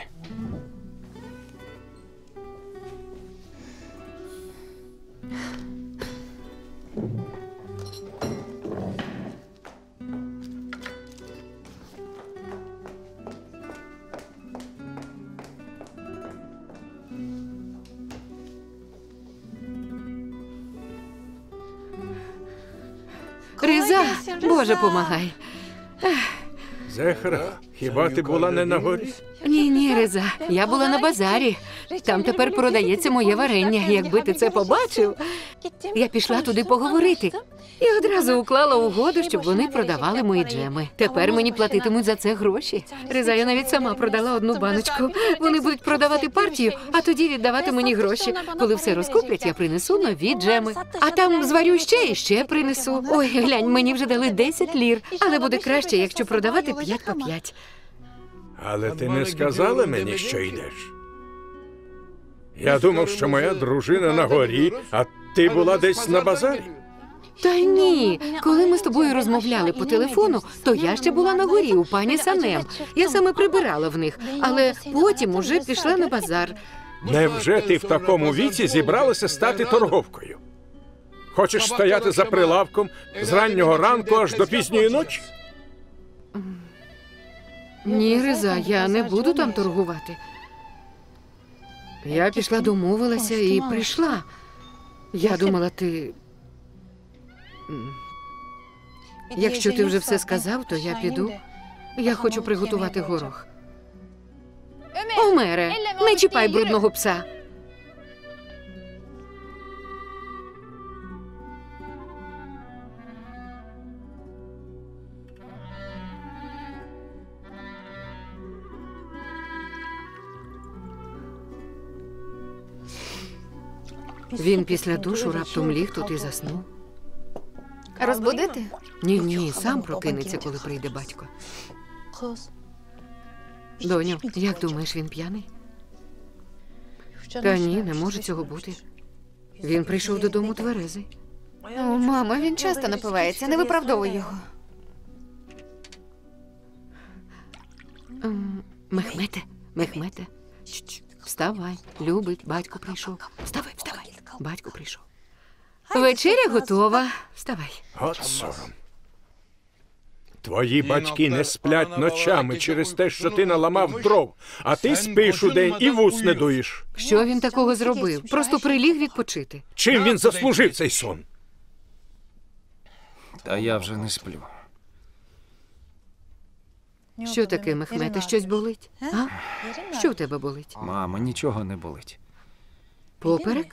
Риза, Боже, помагай. Зехра, хіба ти була не на горі? Ні, ні, Риза, я була на базарі. Там тепер продається моє варення. Якби ти це побачив. Я пішла туди поговорити. І одразу уклала угоду, щоб вони продавали мої джеми. Тепер мені платитимуть за це гроші. Риза, я навіть сама продала одну баночку. Вони будуть продавати партію, а тоді віддавати мені гроші. Коли все розкуплять, я принесу нові джеми. А там зварю ще і ще принесу. Ой, глянь, мені вже дали десять лір. Але буде краще, якщо продавати п'ять по п'ять. Але ти не сказала мені, що йдеш. Я думав, що моя дружина на горі, а ти була десь на базарі. Та ні, коли ми з тобою розмовляли по телефону, то я ще була на горі у пані Санем. Я саме прибирала в них, але потім уже пішла на базар. Невже ти в такому віці зібралася стати торговкою? Хочеш стояти за прилавком з раннього ранку аж до пізньої ночі? Ні, Риза, я не буду там торгувати. Я пішла, домовилася і прийшла. Я думала, ти... Якщо ти вже все сказав, то я піду. Я хочу приготувати горох. Омере, не чіпай брудного пса. Він після душу раптом ліг тут і заснув. Розбудити? Ні, ні, сам прокинеться, коли прийде батько. Доню, як думаєш, він п'яний? Та ні, не може цього бути. Він прийшов додому тверезий. О, мамо, він часто напивається, не виправдовуй його. Ем, Мехмете, Мехмете, Ч-ч, вставай, любить, батько прийшов. Вставай, вставай, батько прийшов. Вечеря готова. Вставай. От сором. Твої батьки не сплять ночами через те, що ти наламав дров, а ти спиш удень і вус не дуєш. Що він такого зробив? Просто приліг відпочити. Чим він заслужив цей сон? Та я вже не сплю. Що таке, Мехмете, щось болить? А? Що в тебе болить? Мамо, нічого не болить. Поперек?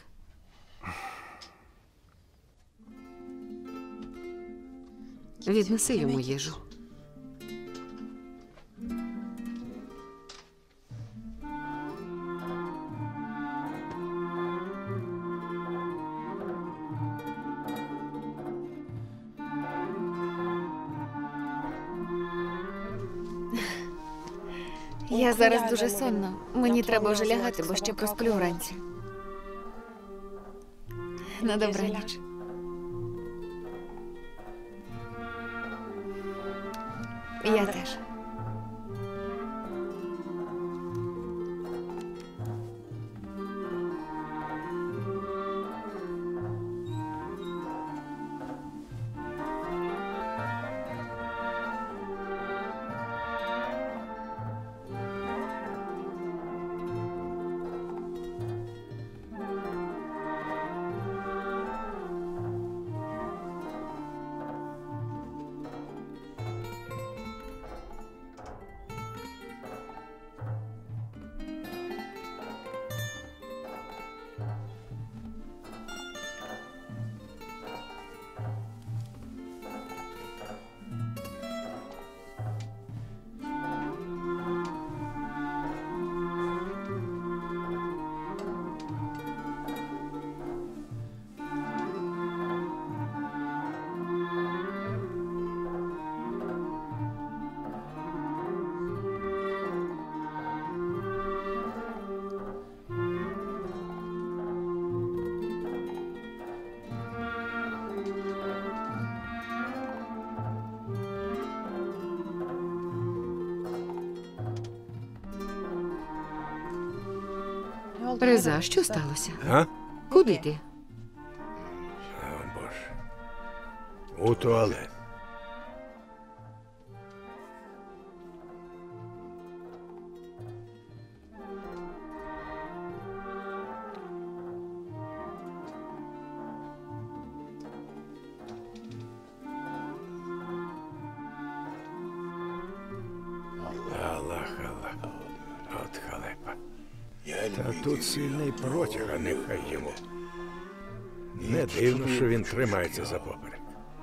Віднеси йому їжу. Я зараз дуже сонна. Мені треба вже лягати, бо ще просплю вранці. На добраніч. Я теж. Реза, що сталося? А? Куди ти? О, Боже. У туалет. Аллах, Аллах. От халепа. Та тут сильний протяг, а нехай йому. Не дивно, що він тримається за поперек.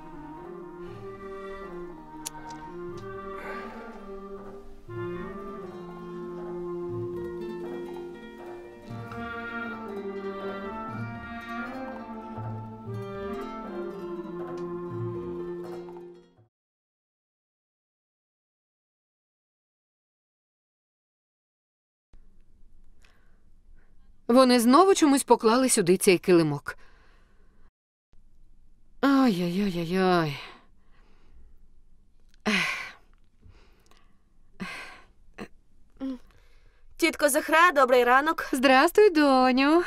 Вони знову чомусь поклали сюди цей килимок. Ой-ой-ой-ой-ой. Тітко Захра, добрий ранок. Здрастуй, доню.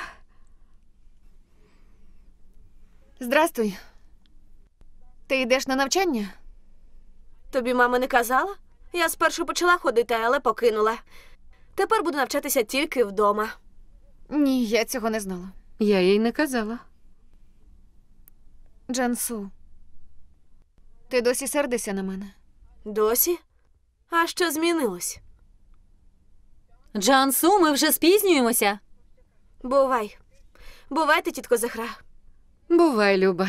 Здрастуй. Ти йдеш на навчання? Тобі мама не казала? Я спершу почала ходити, але покинула. Тепер буду навчатися тільки вдома. Ні, я цього не знала. Я їй не казала. Джансу, ти досі сердишся на мене? Досі? А що змінилось? Джансу, ми вже спізнюємося. Бувай. Бувайте, тітко Захра. Бувай, Люба.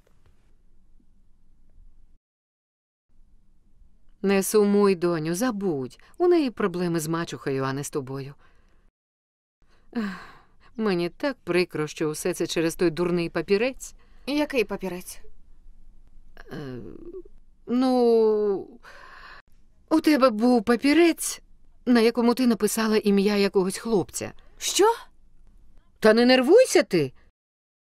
Не сумуй, доню, забудь. У неї проблеми з мачухою, а не з тобою. Ех, мені так прикро, що усе це через той дурний папірець. Який папірець? Е, ну, у тебе був папірець, на якому ти написала ім'я якогось хлопця. Що? Та не нервуйся ти.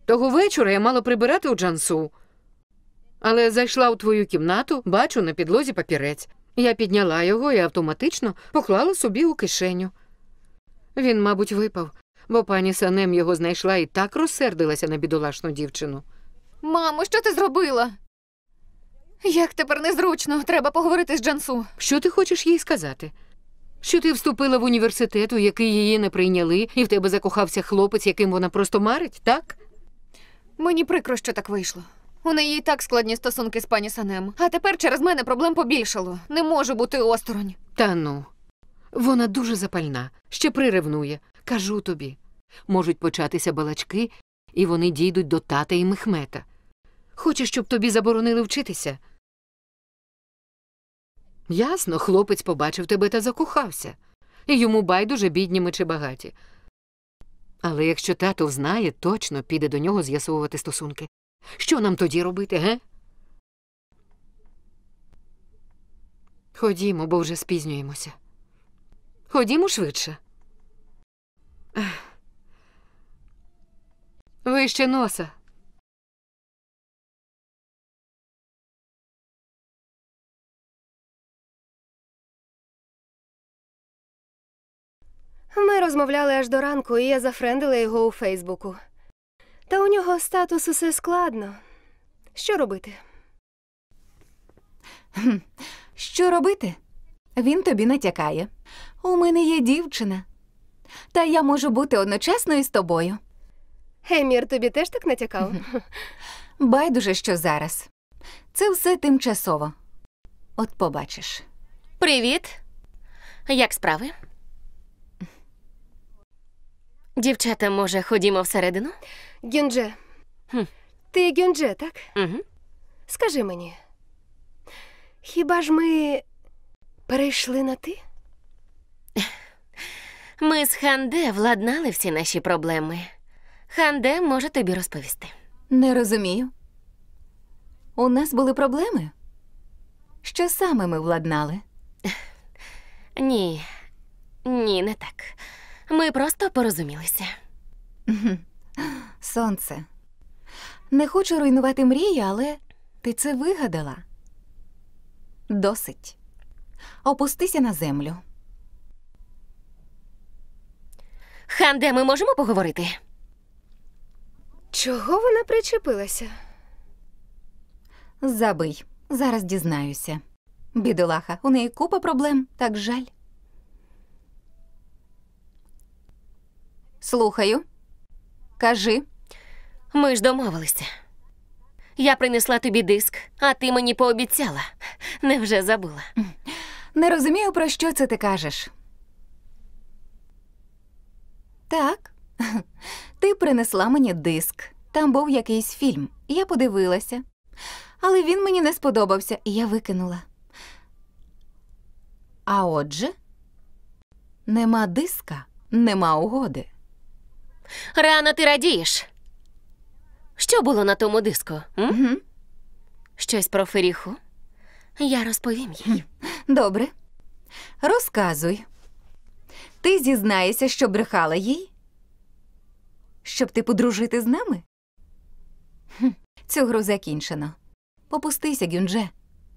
Того вечора я мала прибирати у Джансу. Але зайшла у твою кімнату, бачу на підлозі папірець. Я підняла його і автоматично поклала собі у кишеню. Він, мабуть, випав, бо пані Санем його знайшла і так розсердилася на бідолашну дівчину. Мамо, що ти зробила? Як тепер незручно, треба поговорити з Джансу. Що ти хочеш їй сказати? Що ти вступила в університет, у який її не прийняли, і в тебе закохався хлопець, яким вона просто марить, так? Мені прикро, що так вийшло. У неї і так складні стосунки з пані Санем. А тепер через мене проблем побільшало. Не можу бути осторонь. Та ну. Вона дуже запальна, ще приревнує. Кажу тобі. Можуть початися балачки, і вони дійдуть до тата і Мехмета. Хочеш, щоб тобі заборонили вчитися? Ясно, хлопець побачив тебе та закохався. І йому байдуже, бідні ми чи багаті. Але якщо тато взнає, точно піде до нього з'ясовувати стосунки. Що нам тоді робити, ге? Ходімо, бо вже спізнюємося. Ходімо швидше. Вище носа. Ми розмовляли аж до ранку, і я зафрендила його у Фейсбуку. Та у нього статус усе складно. Що робити? Що робити? Він тобі натякає. У мене є дівчина. Та я можу бути одночасно із тобою. Емір тобі теж так натякав? Байдуже, що зараз. Це все тимчасово. От побачиш. Привіт. Як справи? Дівчата, може, ходімо всередину? Гюнже. Хм. Ти Гюнже, так? Угу. Скажи мені, хіба ж ми перейшли на ти? Ми з Ханде владнали всі наші проблеми. Ханде може тобі розповісти. Не розумію. У нас були проблеми? Що саме ми владнали? Ні, ні, не так. Ми просто порозумілися. Сонце. Не хочу руйнувати мрії, але ти це вигадала. Досить. Опустися на землю. Ханде, ми можемо поговорити? Чого вона причепилася? Забий. Зараз дізнаюся. Бідолаха, у неї купа проблем, так жаль. Слухаю. Кажи. Ми ж домовилися. Я принесла тобі диск, а ти мені пообіцяла. Невже забула? Не розумію, про що це ти кажеш. Так. Ти принесла мені диск. Там був якийсь фільм. Я подивилася. Але він мені не сподобався, і я викинула. А отже, нема диска, нема угоди. Рано ти радієш. Що було на тому диску? М? Угу. Щось про Феріху? Я розповім їй. Добре. Розказуй. Ти зізнаєшся, що брехала їй? Щоб ти подружити з нами? Хм. Цю гру закінчено. Попустися, Гюнже.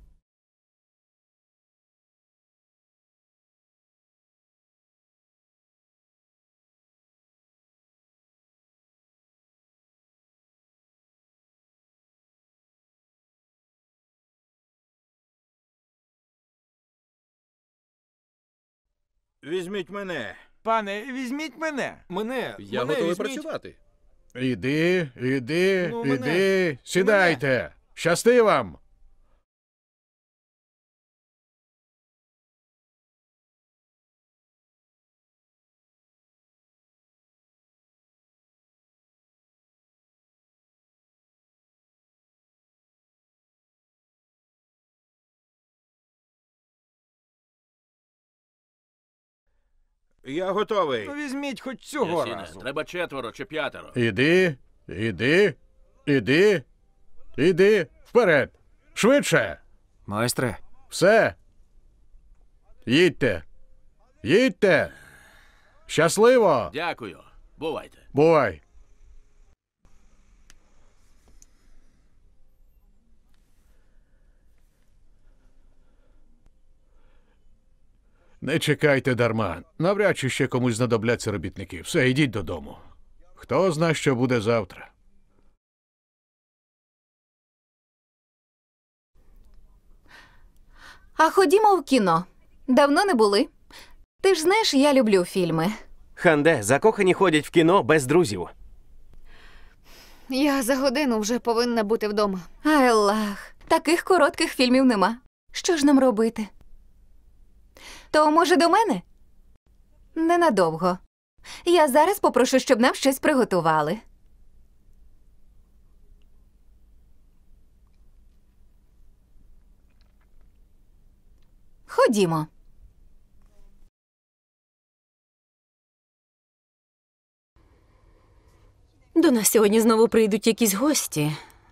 Візьміть мене. Пане, візьміть мене. Мене. Я мене готовий візьміть. працювати. Іди, іди, Ну, мене. іди, сідайте. Щасти вам. Я готовий. Ну візьміть хоч цього Ясіне, разу. треба четверо чи п'ятеро. Іди, іди, іди, іди, вперед. Швидше. Майстре, Все. Їдьте. Їдьте. Щасливо. Дякую. Бувайте. Бувай. Не чекайте дарма. Навряд чи ще комусь знадобляться робітники. Все, йдіть додому. Хто знає, що буде завтра. А ходімо в кіно. Давно не були. Ти ж знаєш, я люблю фільми. Ханде, закохані ходять в кіно без друзів. Я за годину вже повинна бути вдома. Айлах, таких коротких фільмів нема. Що ж нам робити? То, може, до мене? Ненадовго. Я зараз попрошу, щоб нам щось приготували. Ходімо. До нас сьогодні знову прийдуть якісь гості.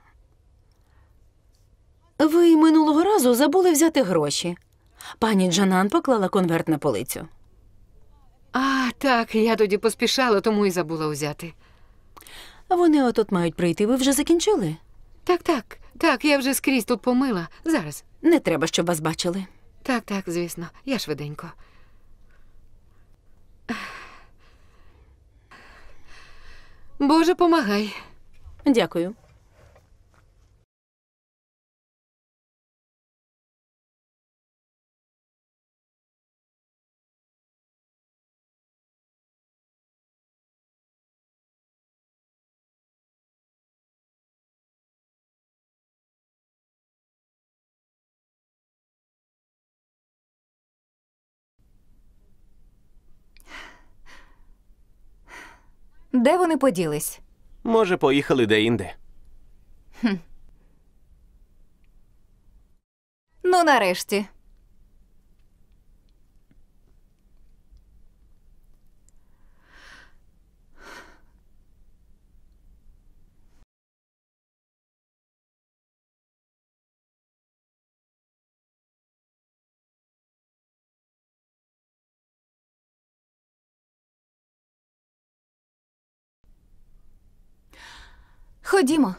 Ви минулого разу забули взяти гроші. Пані Джанан поклала конверт на полицю. А, так, я тоді поспішала, тому і забула взяти. Вони отут мають прийти. Ви вже закінчили? Так, так, так, я вже скрізь тут помила. Зараз. Не треба, щоб вас бачили. Так, так, звісно. Я швиденько. Боже, помагай. Дякую. Де вони поділись? Може, поїхали де-інде. Хм. Ну, нарешті. Ходімо.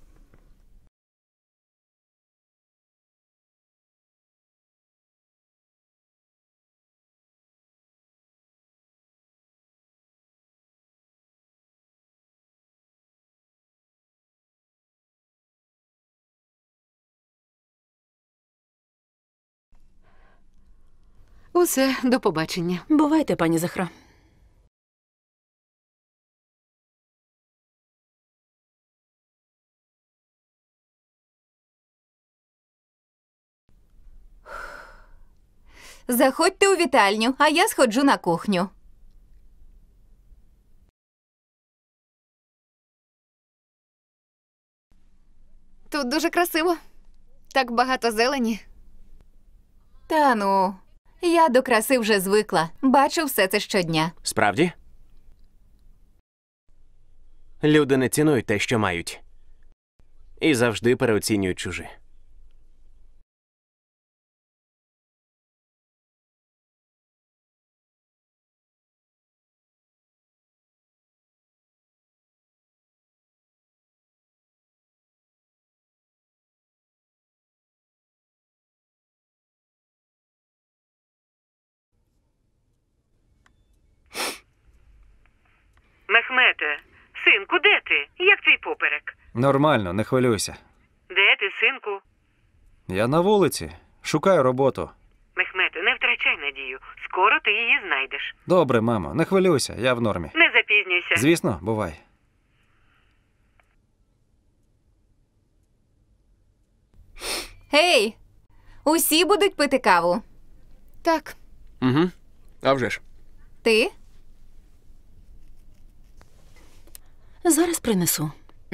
Усе, до побачення. Бувайте, пані Захра. Заходьте у вітальню, а я сходжу на кухню. Тут дуже красиво. Так багато зелені. Та ну, я до краси вже звикла. Бачу все це щодня. Справді? Люди не цінують те, що мають. І завжди переоцінюють чуже. Мехмете, синку, де ти? Як твій поперек? Нормально, не хвилюйся. Де ти, синку? Я на вулиці. Шукаю роботу. Мехмете, не втрачай надію. Скоро ти її знайдеш. Добре, мамо, не хвилюйся, я в нормі. Не запізнюйся. Звісно, бувай. Гей! Усі будуть пити каву. Так. Угу. А вже ж. Ти? Зараз принесу.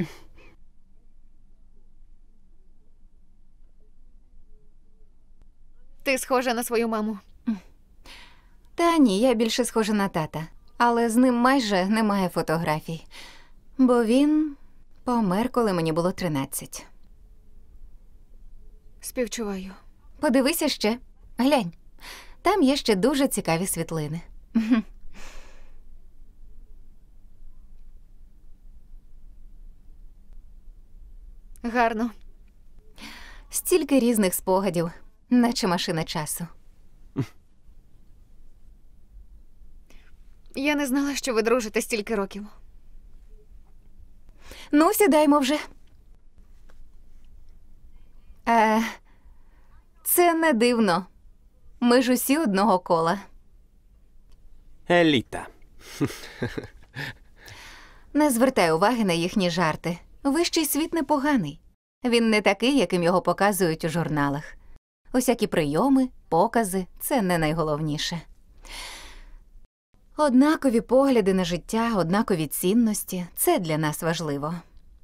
Ти схожа на свою маму. Та ні, я більше схожа на тата. Але з ним майже немає фотографій. Бо він помер, коли мені було тринадцять. Співчуваю. Подивися ще. Глянь. Там є ще дуже цікаві світлини. Гарно. Стільки різних спогадів, наче машина часу. Я не знала, що ви дружите стільки років. Ну, сідаймо вже. Е, це не дивно. Ми ж усі одного кола. Еліта. Не звертай уваги на їхні жарти. Вищий світ непоганий. Він не такий, яким його показують у журналах. Усякі прийоми, покази – це не найголовніше. Однакові погляди на життя, однакові цінності – це для нас важливо.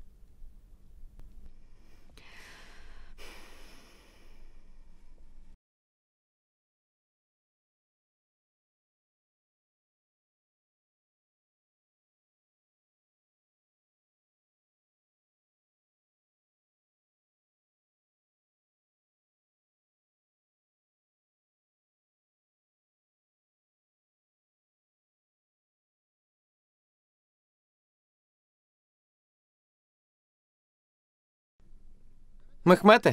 Мехмете?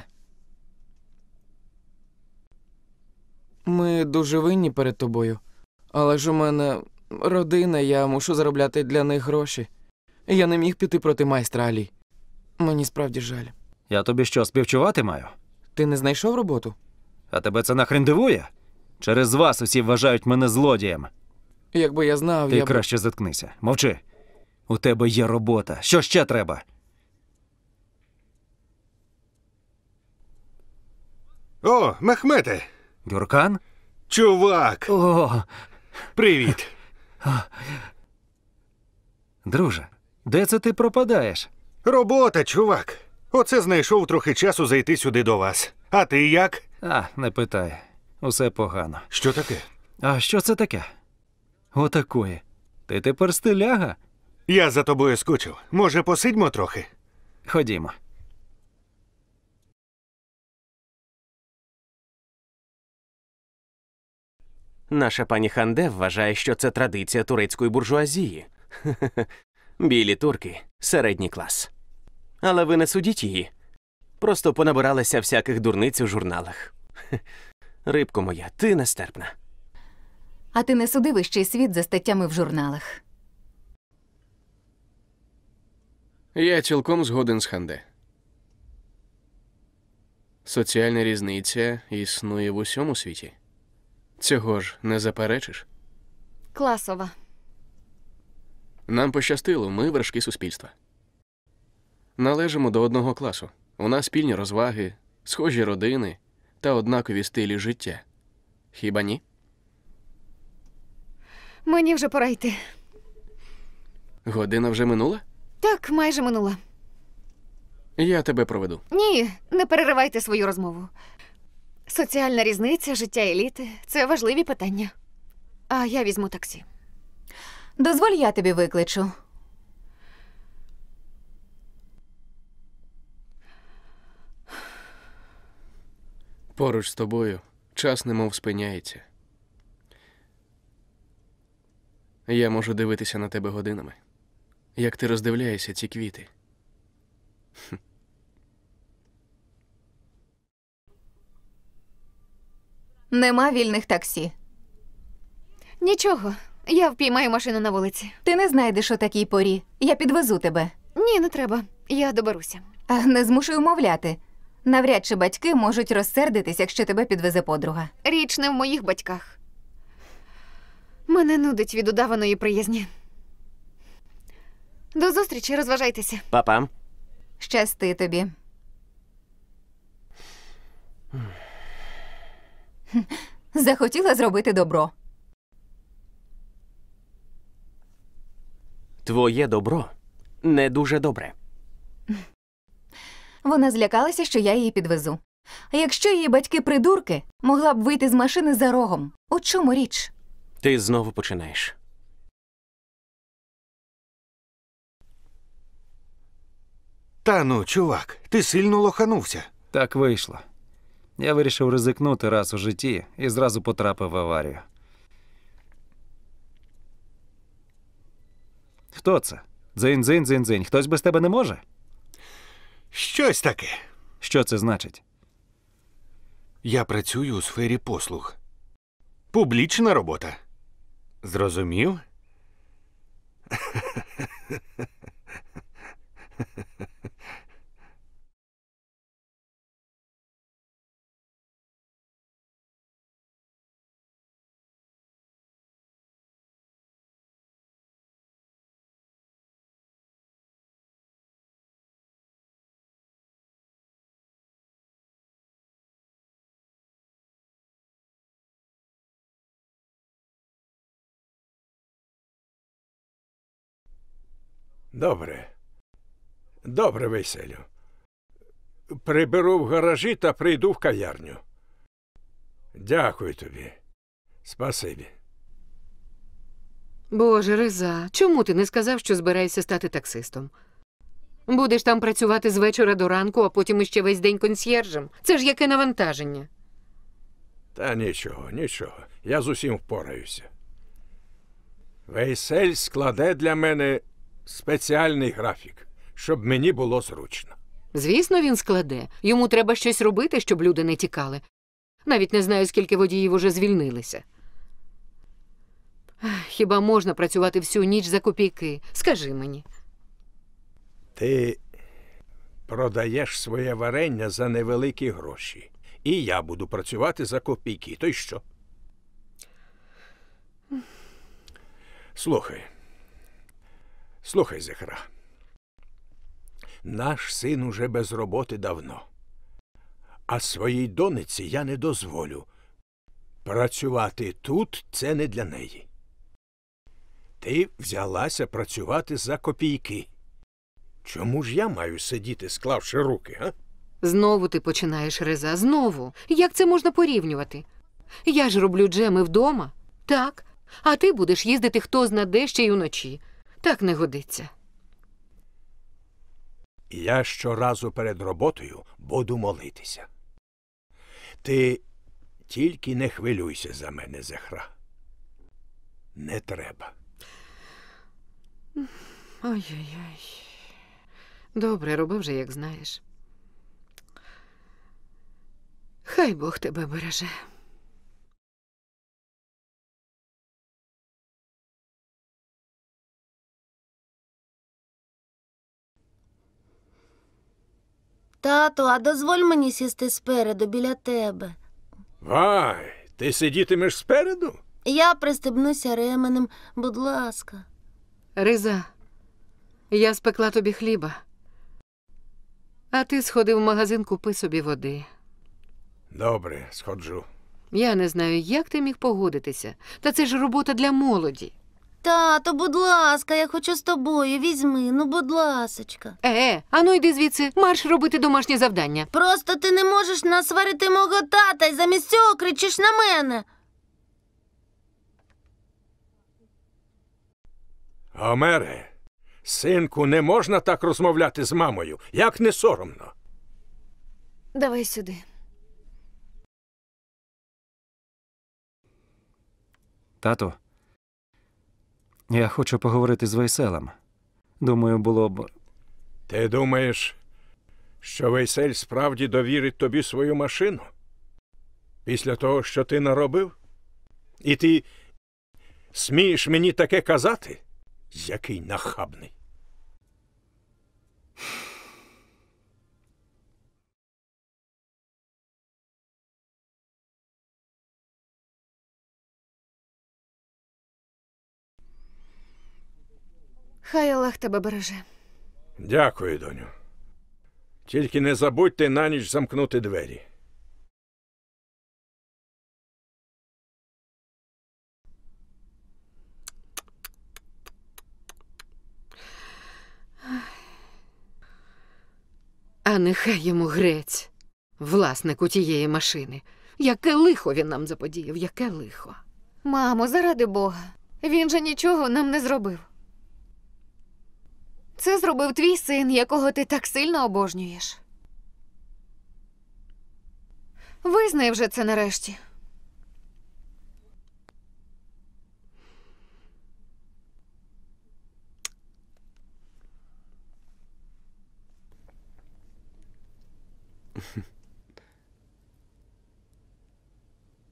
Ми дуже винні перед тобою. Але ж у мене родина, я мушу заробляти для них гроші. Я не міг піти проти майстра Алі. Мені справді жаль. Я тобі що, співчувати маю? Ти не знайшов роботу? А тебе це нахрен дивує? Через вас усі вважають мене злодієм. Якби я знав, Ти я б... краще заткнися. Мовчи. У тебе є робота. Що ще треба? О, Мехмете! Гюркан? Чувак! О! Привіт! Друже, де це ти пропадаєш? Робота, чувак. Оце знайшов трохи часу зайти сюди до вас. А ти як? А, не питай. Усе погано. Що таке? А що це таке? Отакої. Ти тепер стиляга? Я за тобою скучив. Може, посидьмо трохи? Ходімо. Наша пані Ханде вважає, що це традиція турецької буржуазії. Білі турки – середній клас. Але ви не судіть її. Просто понабиралися всяких дурниць у журналах. Рибко моя, ти нестерпна. А ти не суди вищий світ за статтями в журналах. Я цілком згоден з Ханде. Соціальна різниця існує в усьому світі. Цього ж не заперечиш? Класова. Нам пощастило, ми вершки суспільства. Належимо до одного класу. У нас спільні розваги, схожі родини та однакові стилі життя. Хіба ні? Мені вже пора йти. Година вже минула? Так, майже минула. Я тебе проведу. Ні, не переривайте свою розмову. Соціальна різниця, життя еліти – це важливі питання. А я візьму таксі. Дозволь, я тобі викличу. Поруч з тобою час немов спиняється. Я можу дивитися на тебе годинами, як ти роздивляєшся ці квіти. Нема вільних таксі. Нічого, я впіймаю машину на вулиці. Ти не знайдеш о такій порі. Я підвезу тебе. Ні, не треба. Я доберуся. А не змушуй умовляти. Навряд чи батьки можуть розсердитись, якщо тебе підвезе подруга. Річ не в моїх батьках. Мене нудить від удаваної приязні. До зустрічі, розважайтеся. Папа. Щасти тобі. Захотіла зробити добро. Твоє добро не дуже добре. Вона злякалася, що я її підвезу. А якщо її батьки придурки, могла б вийти з машини за рогом. У чому річ? Ти знову починаєш. Та ну, чувак, ти сильно лоханувся. Так вийшло. Я вирішив ризикнути раз у житті і зразу потрапив в аварію. Хто це? Дзинь-дзинь-дзинь-дзинь. Хтось без тебе не може? Щось таке. Що це значить? Я працюю у сфері послуг. Публічна робота. Зрозумів? Добре. Добре, Веселю. Приберу в гаражі та прийду в кав'ярню. Дякую тобі. Спасибі. Боже, Реза, чому ти не сказав, що збираєшся стати таксистом? Будеш там працювати з вечора до ранку, а потім іще весь день консьєржем. Це ж яке навантаження. Та нічого, нічого. Я з усім впораюся. Вейсель складе для мене спеціальний графік, щоб мені було зручно. Звісно, він складе. Йому треба щось робити, щоб люди не тікали. Навіть не знаю, скільки водіїв уже звільнилися. Хіба можна працювати всю ніч за копійки? Скажи мені. Ти продаєш своє варення за невеликі гроші. І я буду працювати за копійки. То й що? Слухай. Слухай, Зехра. Наш син уже без роботи давно. А своїй донеці я не дозволю. Працювати тут – це не для неї. Ти взялася працювати за копійки. Чому ж я маю сидіти, склавши руки, а? Знову ти починаєш, Реза, знову. Як це можна порівнювати? Я ж роблю джеми вдома. Так. А ти будеш їздити хто зна де ще й уночі. Так не годиться. Я щоразу перед роботою буду молитися. Ти тільки не хвилюйся за мене, Зехра. Не треба. Ой-ой-ой. Добре, роби вже, як знаєш. Хай Бог тебе береже. Тату, а дозволь мені сісти спереду біля тебе. Вай, ти сидітимеш спереду? Я пристебнуся ременем, будь ласка. Риза, я спекла тобі хліба. А ти сходи в магазин, купи собі води. Добре, сходжу. Я не знаю, як ти міг погодитися. Та це ж робота для молоді. Тато, будь ласка, я хочу з тобою, візьми, ну будь ласочка. Е, ану йди звідси, марш робити домашнє завдання. Просто ти не можеш насварити мого тата і замість цього кричиш на мене. Гомере, синку, не можна так розмовляти з мамою, як не соромно. Давай сюди. Тату, я хочу поговорити з Вейселем. Думаю, було б... Ти думаєш, що Вейсель справді довірить тобі свою машину? Після того, що ти наробив? І ти смієш мені таке казати? Який нахабний. Хай Аллах тебе береже. Дякую, доню. Тільки не забудьте на ніч замкнути двері. А нехай йому грець, власнику тієї машини. Яке лихо він нам заподіяв, яке лихо. Мамо, заради Бога, він же нічого нам не зробив. Це зробив твій син, якого ти так сильно обожнюєш. Визнай вже це нарешті.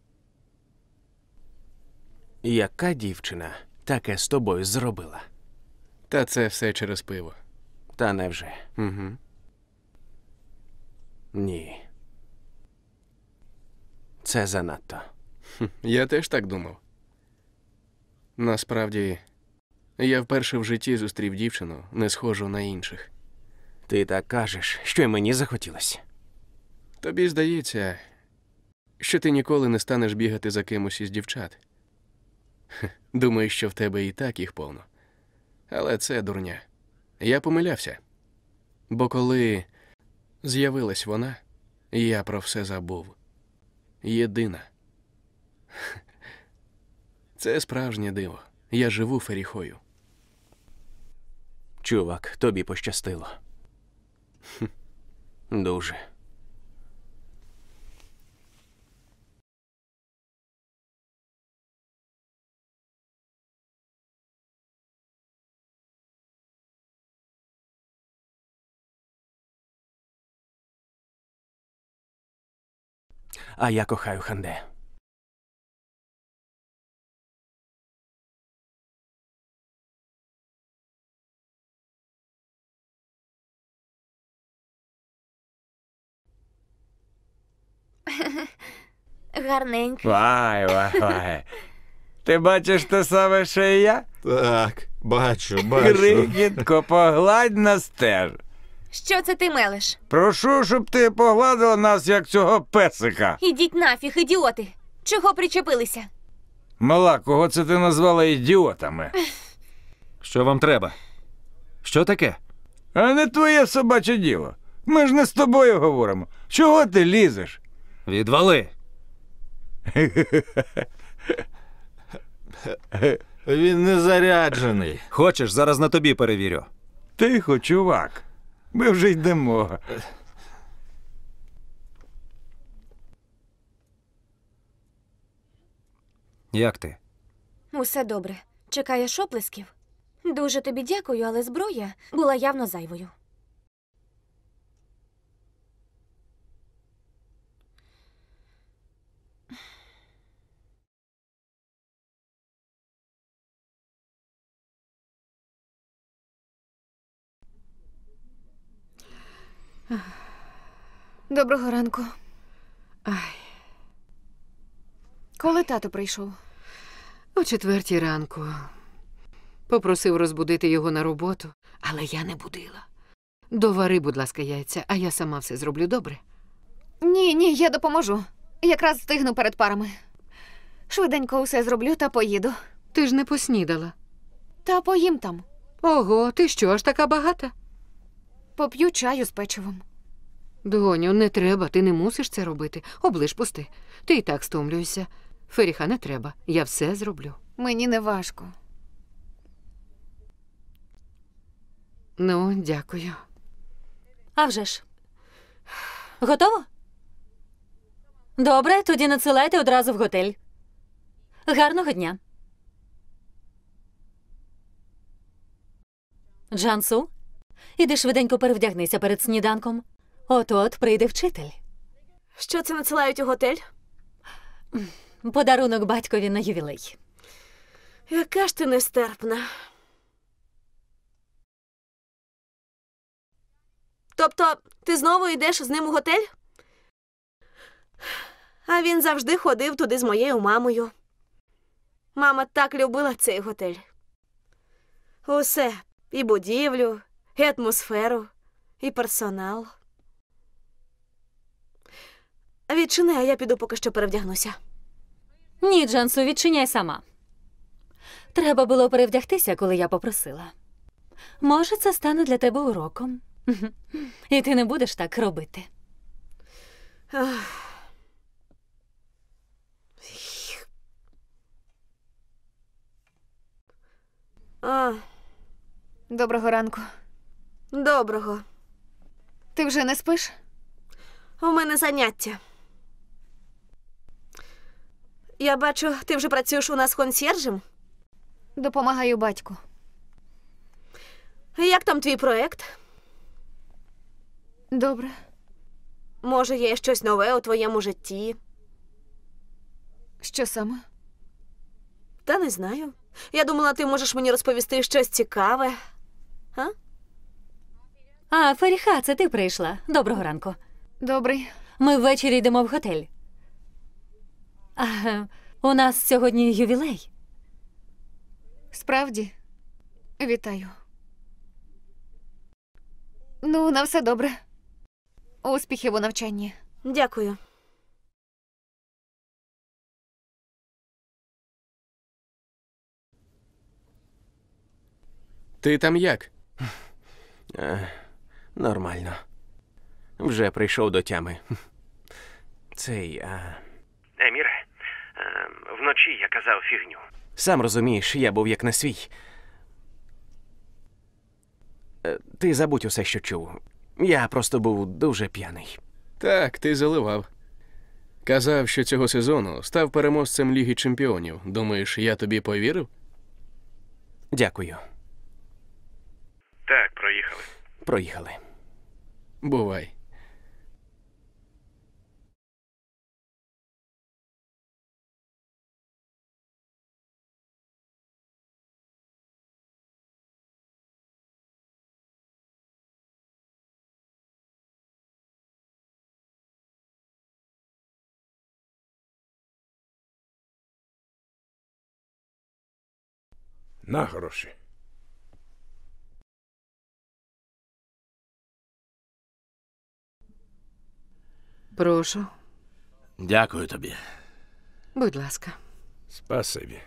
Яка дівчина таке з тобою зробила? Та це все через пиво. Та невже? Угу. Ні. Це занадто. Я теж так думав. Насправді, я вперше в житті зустрів дівчину, не схожу на інших. Ти так кажеш, що й мені захотілося. Тобі здається, що ти ніколи не станеш бігати за кимось із дівчат. Думаю, що в тебе і так їх повно. Але це дурня. Я помилявся. Бо коли з'явилась вона, я про все забув. Єдина. Це справжнє диво. Я живу Феріхою. Чувак, тобі пощастило. Дуже. А я кохаю Ханде. Гарненько. Вай, вай, вай. Ти бачиш те саме, що і я? Так, бачу, бачу. Крихітко, погладь нас теж. Що це ти мелиш? Прошу, щоб ти погладила нас, як цього песика. Ідіть нафіг, ідіоти. Чого причепилися? Мала, кого це ти назвала ідіотами? Що вам треба? Що таке? А не твоє собаче діло. Ми ж не з тобою говоримо. Чого ти лізеш? Відвали. Він не заряджений. Хочеш, зараз на тобі перевірю. Тихо, чувак. Ми вже йдемо. Як ти? Усе добре. Чекаєш оплесків? Дуже тобі дякую, але зброя була явно зайвою. Доброго ранку. Ай. Коли тато прийшов? О четвертій ранку. Попросив розбудити його на роботу, але я не будила. Довари, будь ласка, яйця, а я сама все зроблю, добре? Ні, ні, я допоможу. Якраз встигну перед парами. Швиденько усе зроблю та поїду. Ти ж не поснідала. Та поїм там. Ого, ти що, аж така багата? Поп'ю чаю з печивом. Доню, не треба, ти не мусиш це робити. Оближ пусти. Ти і так стомлюєшся. Феріха, не треба. Я все зроблю. Мені не важко. Ну, дякую. А вже ж. Готово? Добре, тоді надсилайте одразу в готель. Гарного дня. Джансу, іди швиденько перевдягнися перед сніданком. От-от прийде вчитель. Що це надсилають у готель? Подарунок батькові на ювілей. Яка ж ти нестерпна. Тобто, ти знову йдеш з ним у готель? А він завжди ходив туди з моєю мамою. Мама так любила цей готель. Усе. І будівлю, і атмосферу, і персонал. Відчини, а я піду поки що перевдягнуся. Ні, Джансу, відчиняй сама. Треба було перевдягтися, коли я попросила. Може, це стане для тебе уроком. І ти не будеш так робити. А. Доброго ранку. Доброго. Ти вже не спиш? У мене заняття. Я бачу, ти вже працюєш у нас консьєржем? Допомагаю батьку. Як там твій проект? Добре. Може, є щось нове у твоєму житті? Що саме? Та не знаю. Я думала, ти можеш мені розповісти щось цікаве. А? А, Феріха, це ти прийшла. Доброго ранку. Добрий. Ми ввечері йдемо в готель. А, у нас сьогодні ювілей. Справді? Вітаю. Ну, на все добре. Успіхів у навчанні. Дякую. Ти там як? Е, нормально. Вже прийшов до тями. Цей. А... Еміре, е, вночі я казав фігню. Сам розумієш, я був як на свій. Е, ти забудь усе, що чув. Я просто був дуже п'яний. Так, ти заливав. Казав, що цього сезону став переможцем Ліги Чемпіонів. Думаєш, я тобі повірив? Дякую. Так, проїхали. Проїхали. Бувай. На гроші. Прошу. Дякую тобі. Будь ласка. Спасибі.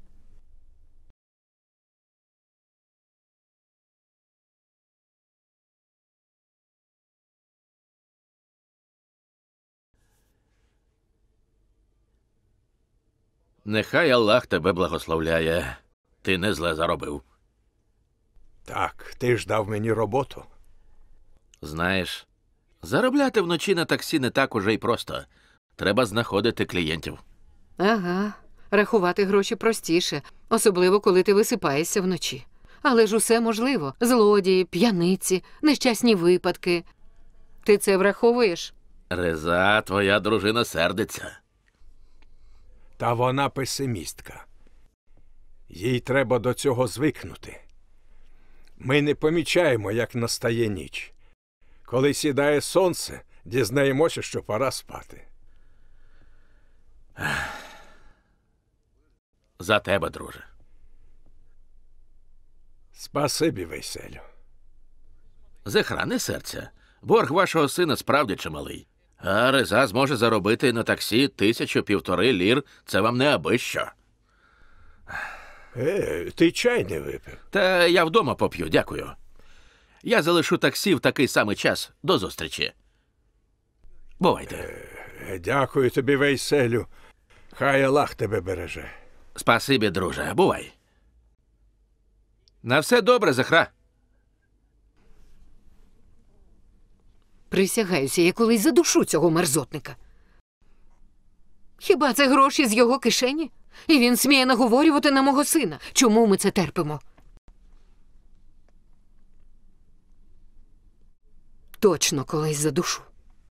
Нехай Аллах тебе благословляє. Ти не зле заробив. Так, ти ж дав мені роботу. Знаєш, заробляти вночі на таксі не так уже й просто. Треба знаходити клієнтів. Ага. Рахувати гроші простіше, особливо коли ти висипаєшся вночі. Але ж усе можливо. Злодії, п'яниці, нещасні випадки. Ти це враховуєш? Реза, твоя дружина сердиться. Та вона песимістка. Їй треба до цього звикнути. Ми не помічаємо, як настає ніч. Коли сідає сонце, дізнаємося, що пора спати. За тебе, друже. Спасибі, Вейселю. Зехра, не серця. Борг вашого сина справді чималий. А Реза зможе заробити на таксі тисячу-півтори лір. Це вам не абищо. Е, ти чай не випив? Та я вдома поп'ю, дякую. Я залишу таксі в такий самий час. До зустрічі. Бувайте. Е, дякую тобі, Вейселю. Хай Аллах тебе береже. Спасибі, друже. Бувай. На все добре, Зехра. Присягаюся, я колись задушу цього мерзотника. Хіба це гроші з його кишені? І він сміє наговорювати на мого сина. Чому ми це терпимо? Точно колись задушу.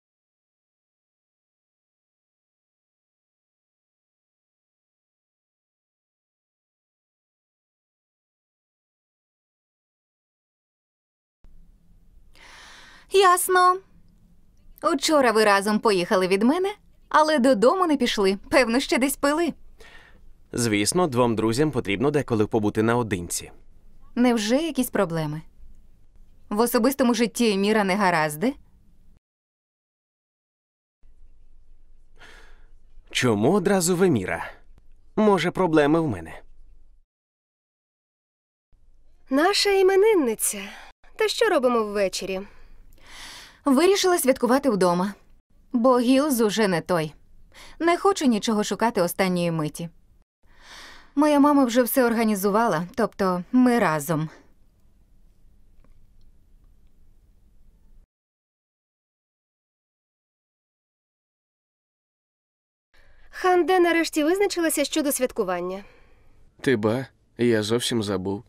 Ясно. Учора ви разом поїхали від мене, але додому не пішли. Певно, ще десь пили. Звісно, двом друзям потрібно деколи побути наодинці. Невже якісь проблеми? В особистому житті Еміра не гаразди? Чому одразу в Еміра? Може, проблеми в мене? Наша іменинниця. Та що робимо ввечері? Вирішила святкувати вдома. Бо Гілз уже не той. Не хочу нічого шукати останньої миті. Моя мама вже все організувала, тобто ми разом. Ханде нарешті визначилася щодо святкування. Ти ба, я зовсім забув.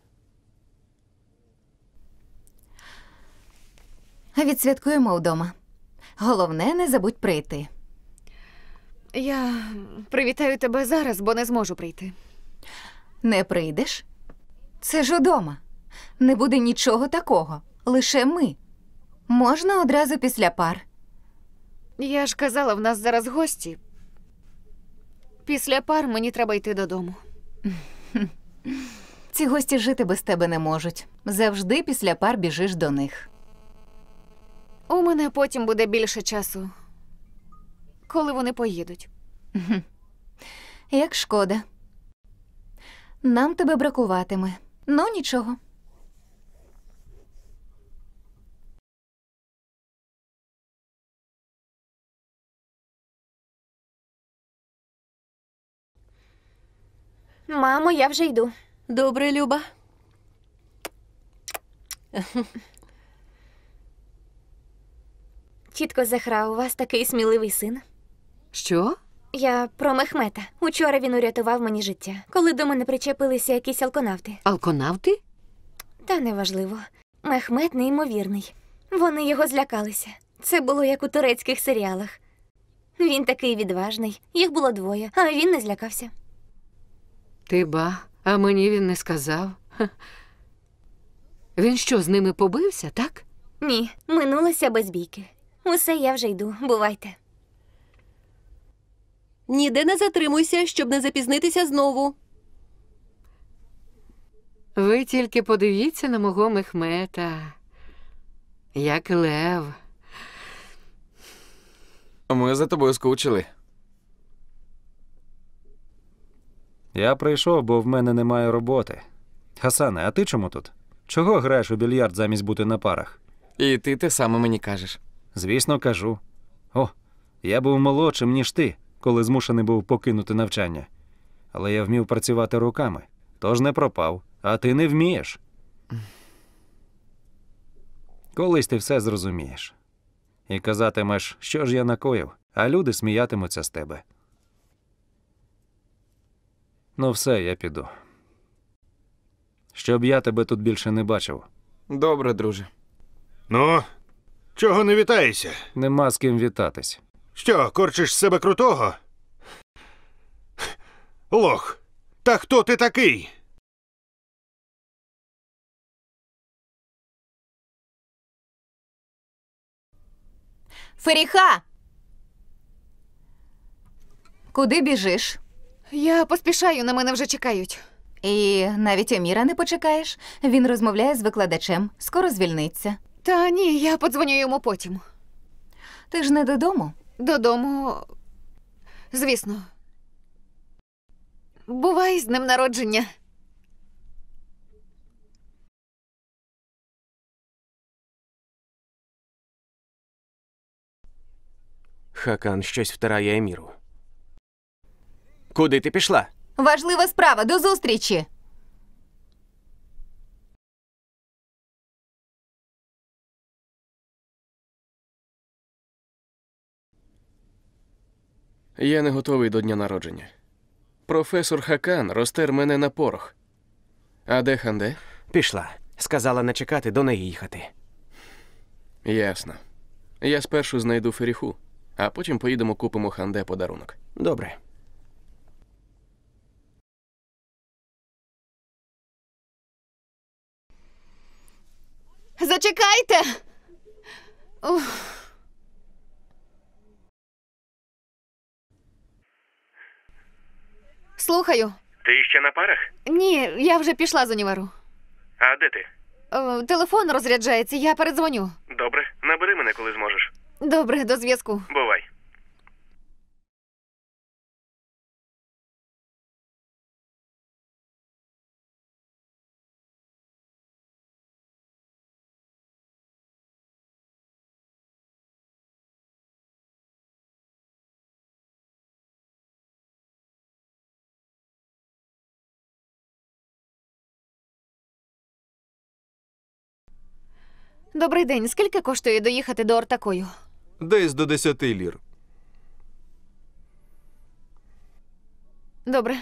Відсвяткуємо вдома. Головне, не забудь прийти. Я привітаю тебе зараз, бо не зможу прийти. Не прийдеш? Це ж удома. Не буде нічого такого. Лише ми. Можна одразу після пар. Я ж казала, в нас зараз гості. Після пар мені треба йти додому. Ці гості жити без тебе не можуть. Завжди після пар біжиш до них. У мене потім буде більше часу, коли вони поїдуть. Як шкода. Нам тебе бракуватиме. Ну, нічого. Мамо, я вже йду. Добре, Люба. Тітко Захра, у вас такий сміливий син. Що? Я про Мехмета. Учора він урятував мені життя, коли до мене причепилися якісь алконавти. Алконавти? Та неважливо. Мехмет неймовірний. Вони його злякалися. Це було як у турецьких серіалах. Він такий відважний. Їх було двоє, а він не злякався. Ти ба, а мені він не сказав. Ха. Він що, з ними побився, так? Ні, минулося без бійки. Усе, я вже йду. Бувайте. Ніде не затримуйся, щоб не запізнитися знову. Ви тільки подивіться на мого Мехмета. Як лев. Ми за тобою скучили. Я прийшов, бо в мене немає роботи. Хасане, а ти чому тут? Чого граєш у більярд замість бути на парах? І ти те саме мені кажеш. Звісно, кажу. О, я був молодшим, ніж ти, коли змушений був покинути навчання. Але я вмів працювати руками, тож не пропав. А ти не вмієш. Колись ти все зрозумієш. І казатимеш, що ж я накоїв, а люди сміятимуться з тебе. Ну все, я піду. Щоб я тебе тут більше не бачив. Добре, друже. Ну, чого не вітаєшся? Нема з ким вітатись. Що, корчиш з себе крутого? Лох, та хто ти такий? Феріха! Куди біжиш? Я поспішаю, на мене вже чекають. І навіть Еміра не почекаєш? Він розмовляє з викладачем. Скоро звільниться. Та ні, я подзвоню йому потім. Ти ж не додому? Додому. Звісно. Бувай з днем народження. Хакан щось втирає Еміру. Куди ти пішла? Важлива справа. До зустрічі! Я не готовий до дня народження. Професор Хакан розтер мене на порох. А де Ханде? Пішла. Сказала не чекати, до неї їхати. Ясно. Я спершу знайду Феріху, а потім поїдемо купимо Ханде подарунок. Добре. Зачекайте! Ух. Слухаю. Ти ще на парах? Ні, я вже пішла з універу. А де ти? Е, телефон розряджається, я передзвоню. Добре, набери мене, коли зможеш. Добре, до зв'язку. Бувай. Добрий день. Скільки коштує доїхати до Ортакою? Десь до десяти лір. Добре.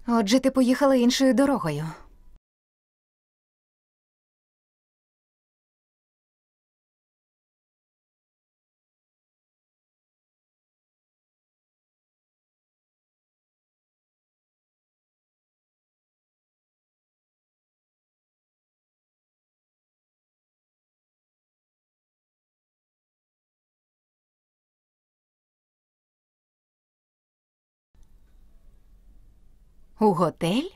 Отже, ти поїхала іншою дорогою. У готель?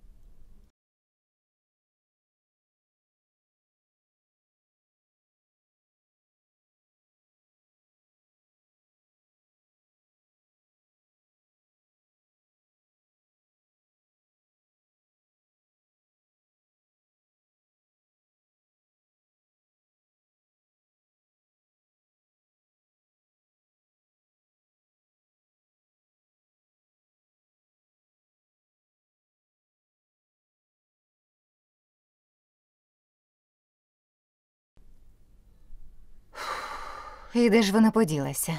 І де ж вона поділася?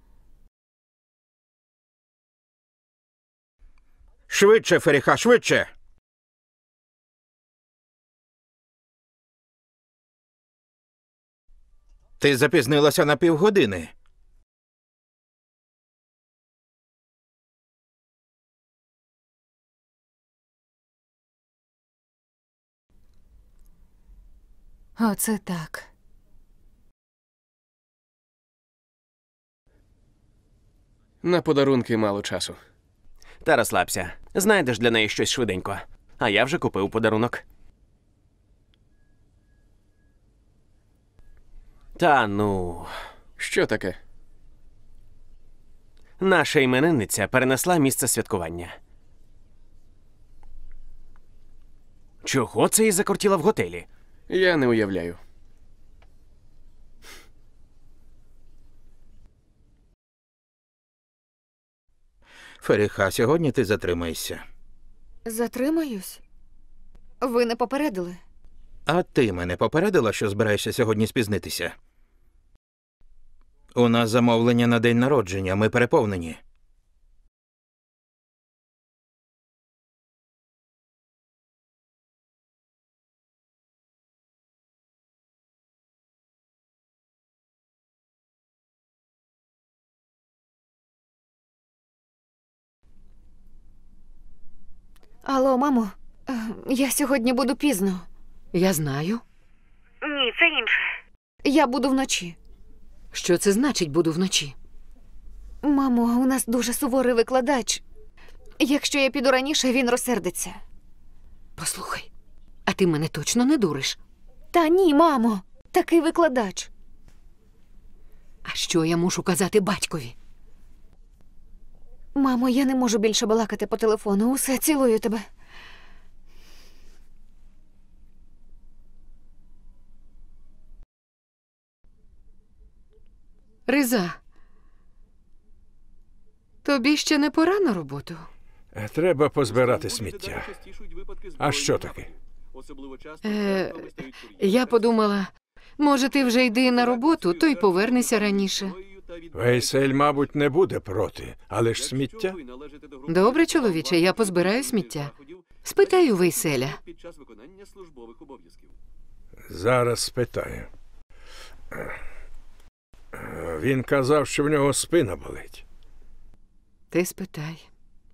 Швидше, Феріха, швидше! Ти запізнилася на півгодини. Оце так. На подарунки мало часу. Та розслабся. Знайдеш для неї щось швиденько. А я вже купив подарунок. Та ну. Що таке? Наша іменинниця перенесла місце святкування. Чого це їй закортіла в готелі? Я не уявляю. Феріха, сьогодні ти затримаєшся. Затримаюсь? Ви не попередили? А ти мене попередила, що збираєшся сьогодні спізнитися? У нас замовлення на день народження, ми переповнені. Алло, мамо, е, я сьогодні буду пізно. Я знаю. Ні, це інше. Я буду вночі. Що це значить «буду вночі»? Мамо, у нас дуже суворий викладач. Якщо я піду раніше, він розсердиться. Послухай, а ти мене точно не дуриш? Та ні, мамо, такий викладач. А що я мушу казати батькові? Мамо, я не можу більше балакати по телефону. Усе, цілую тебе. Риза, тобі ще не пора на роботу? Треба позбирати сміття. А що таке? Е, я подумала, може, ти вже йди на роботу, то й повернешся раніше. Вейсель, мабуть, не буде проти, але ж сміття. Добре, чоловіче, я позбираю сміття. Спитаю Вейселя. Зараз спитаю. Він казав, що в нього спина болить. Ти спитай.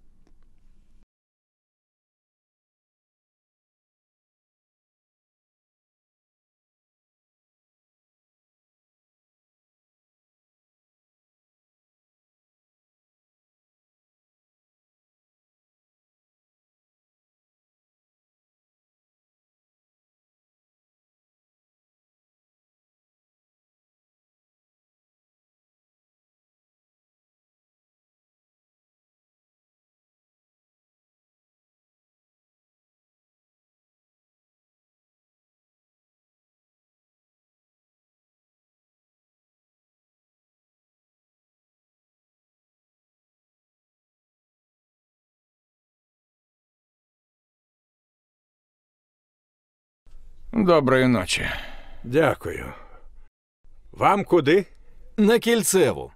Доброї ночі. Дякую. Вам куди? На Кільцеву.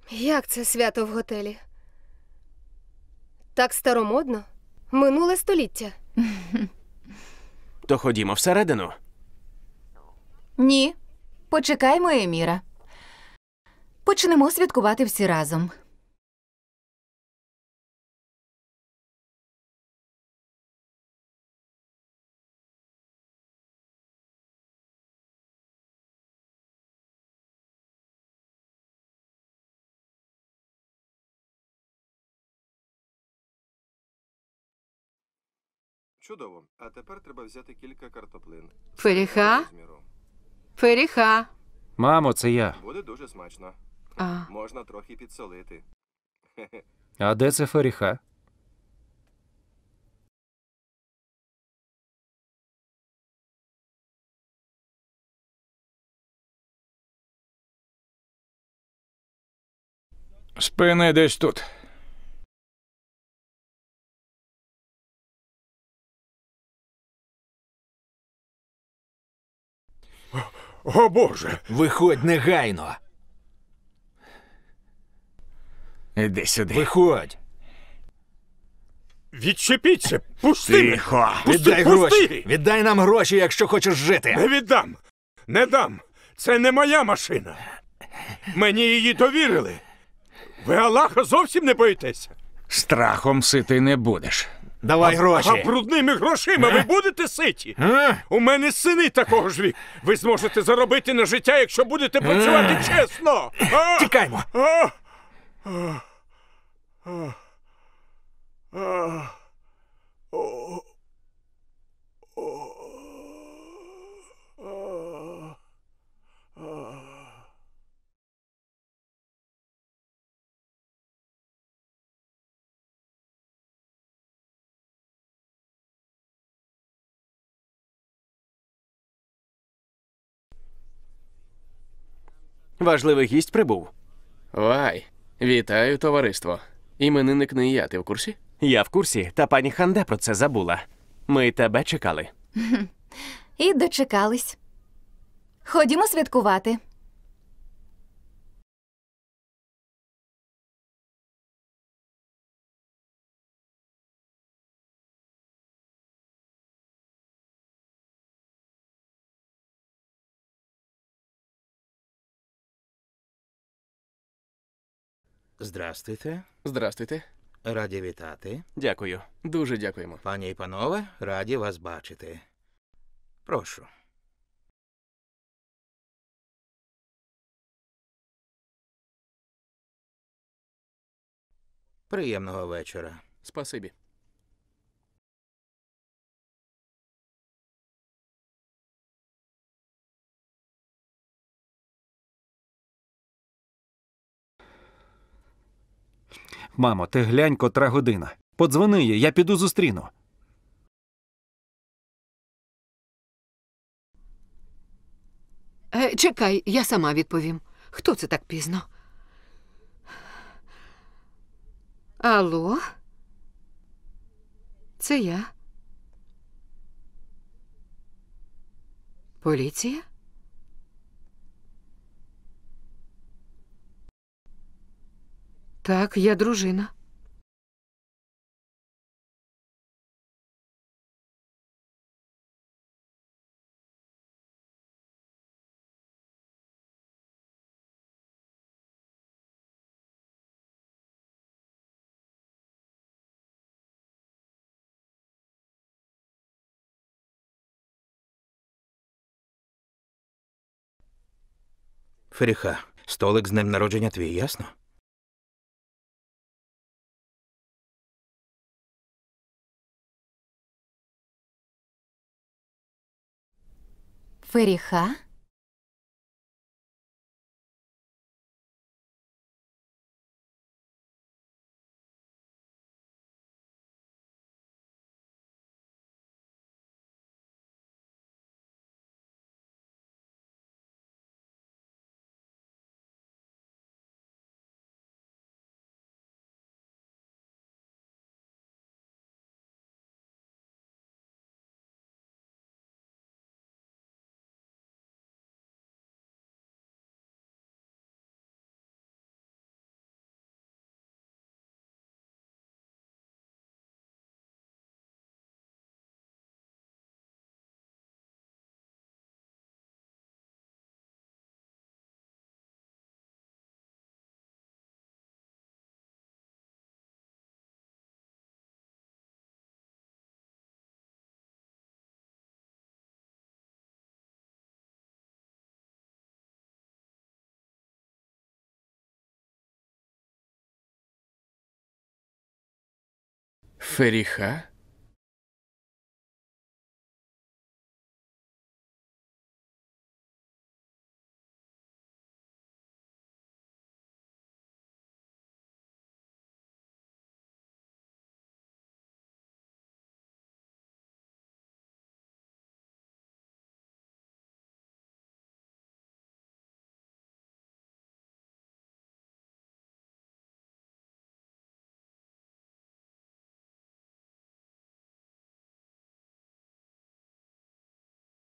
Як це свято в готелі? Так старомодно. Минуле століття. То ходімо всередину. Ні. Почекаймо Еміра. Почнемо святкувати всі разом. Чудово. А тепер треба взяти кілька картоплин. Феріха? Феріха. Мамо, це я. Буде дуже смачно. А. Можна трохи підсолити. Хе-хе. А де це Феріха? Спини десь тут. О, Боже! Виходь негайно. Іди сюди. Виходь. Відчепіться! Пусти! мене! Тихо. Пусти, Віддай пусти! гроші. Віддай нам гроші, якщо хочеш жити. Не віддам! Не дам! Це не моя машина! Мені її довірили! Ви Аллаха зовсім не боїтеся? Страхом сити не будеш. Давай а, гроші. А брудними грошима ви будете ситі? У мене сини такого ж віку. Ви зможете заробити на життя, якщо будете працювати чесно. А? Тікаймо. А? А? А? А? О. О. А. А. Важливий гість прибув. Вай, вітаю, товариство. Іменинник не я, ти в курсі? Я в курсі, та пані Ханде про це забула. Ми тебе чекали. І дочекались. Ходімо святкувати. Здрастуйте. Здрастуйте. Раді вітати. Дякую. Дуже дякуємо. Пані і панове, раді вас бачити. Прошу. Приємного вечора. Спасибі. Мамо, ти глянь, котра година. Подзвони їй, я піду зустріну. Е, чекай, я сама відповім. Хто це так пізно? Алло? Це я. Поліція? Так, я дружина. Феріха, столик з днем народження твій, ясно? Феріха? Феріха?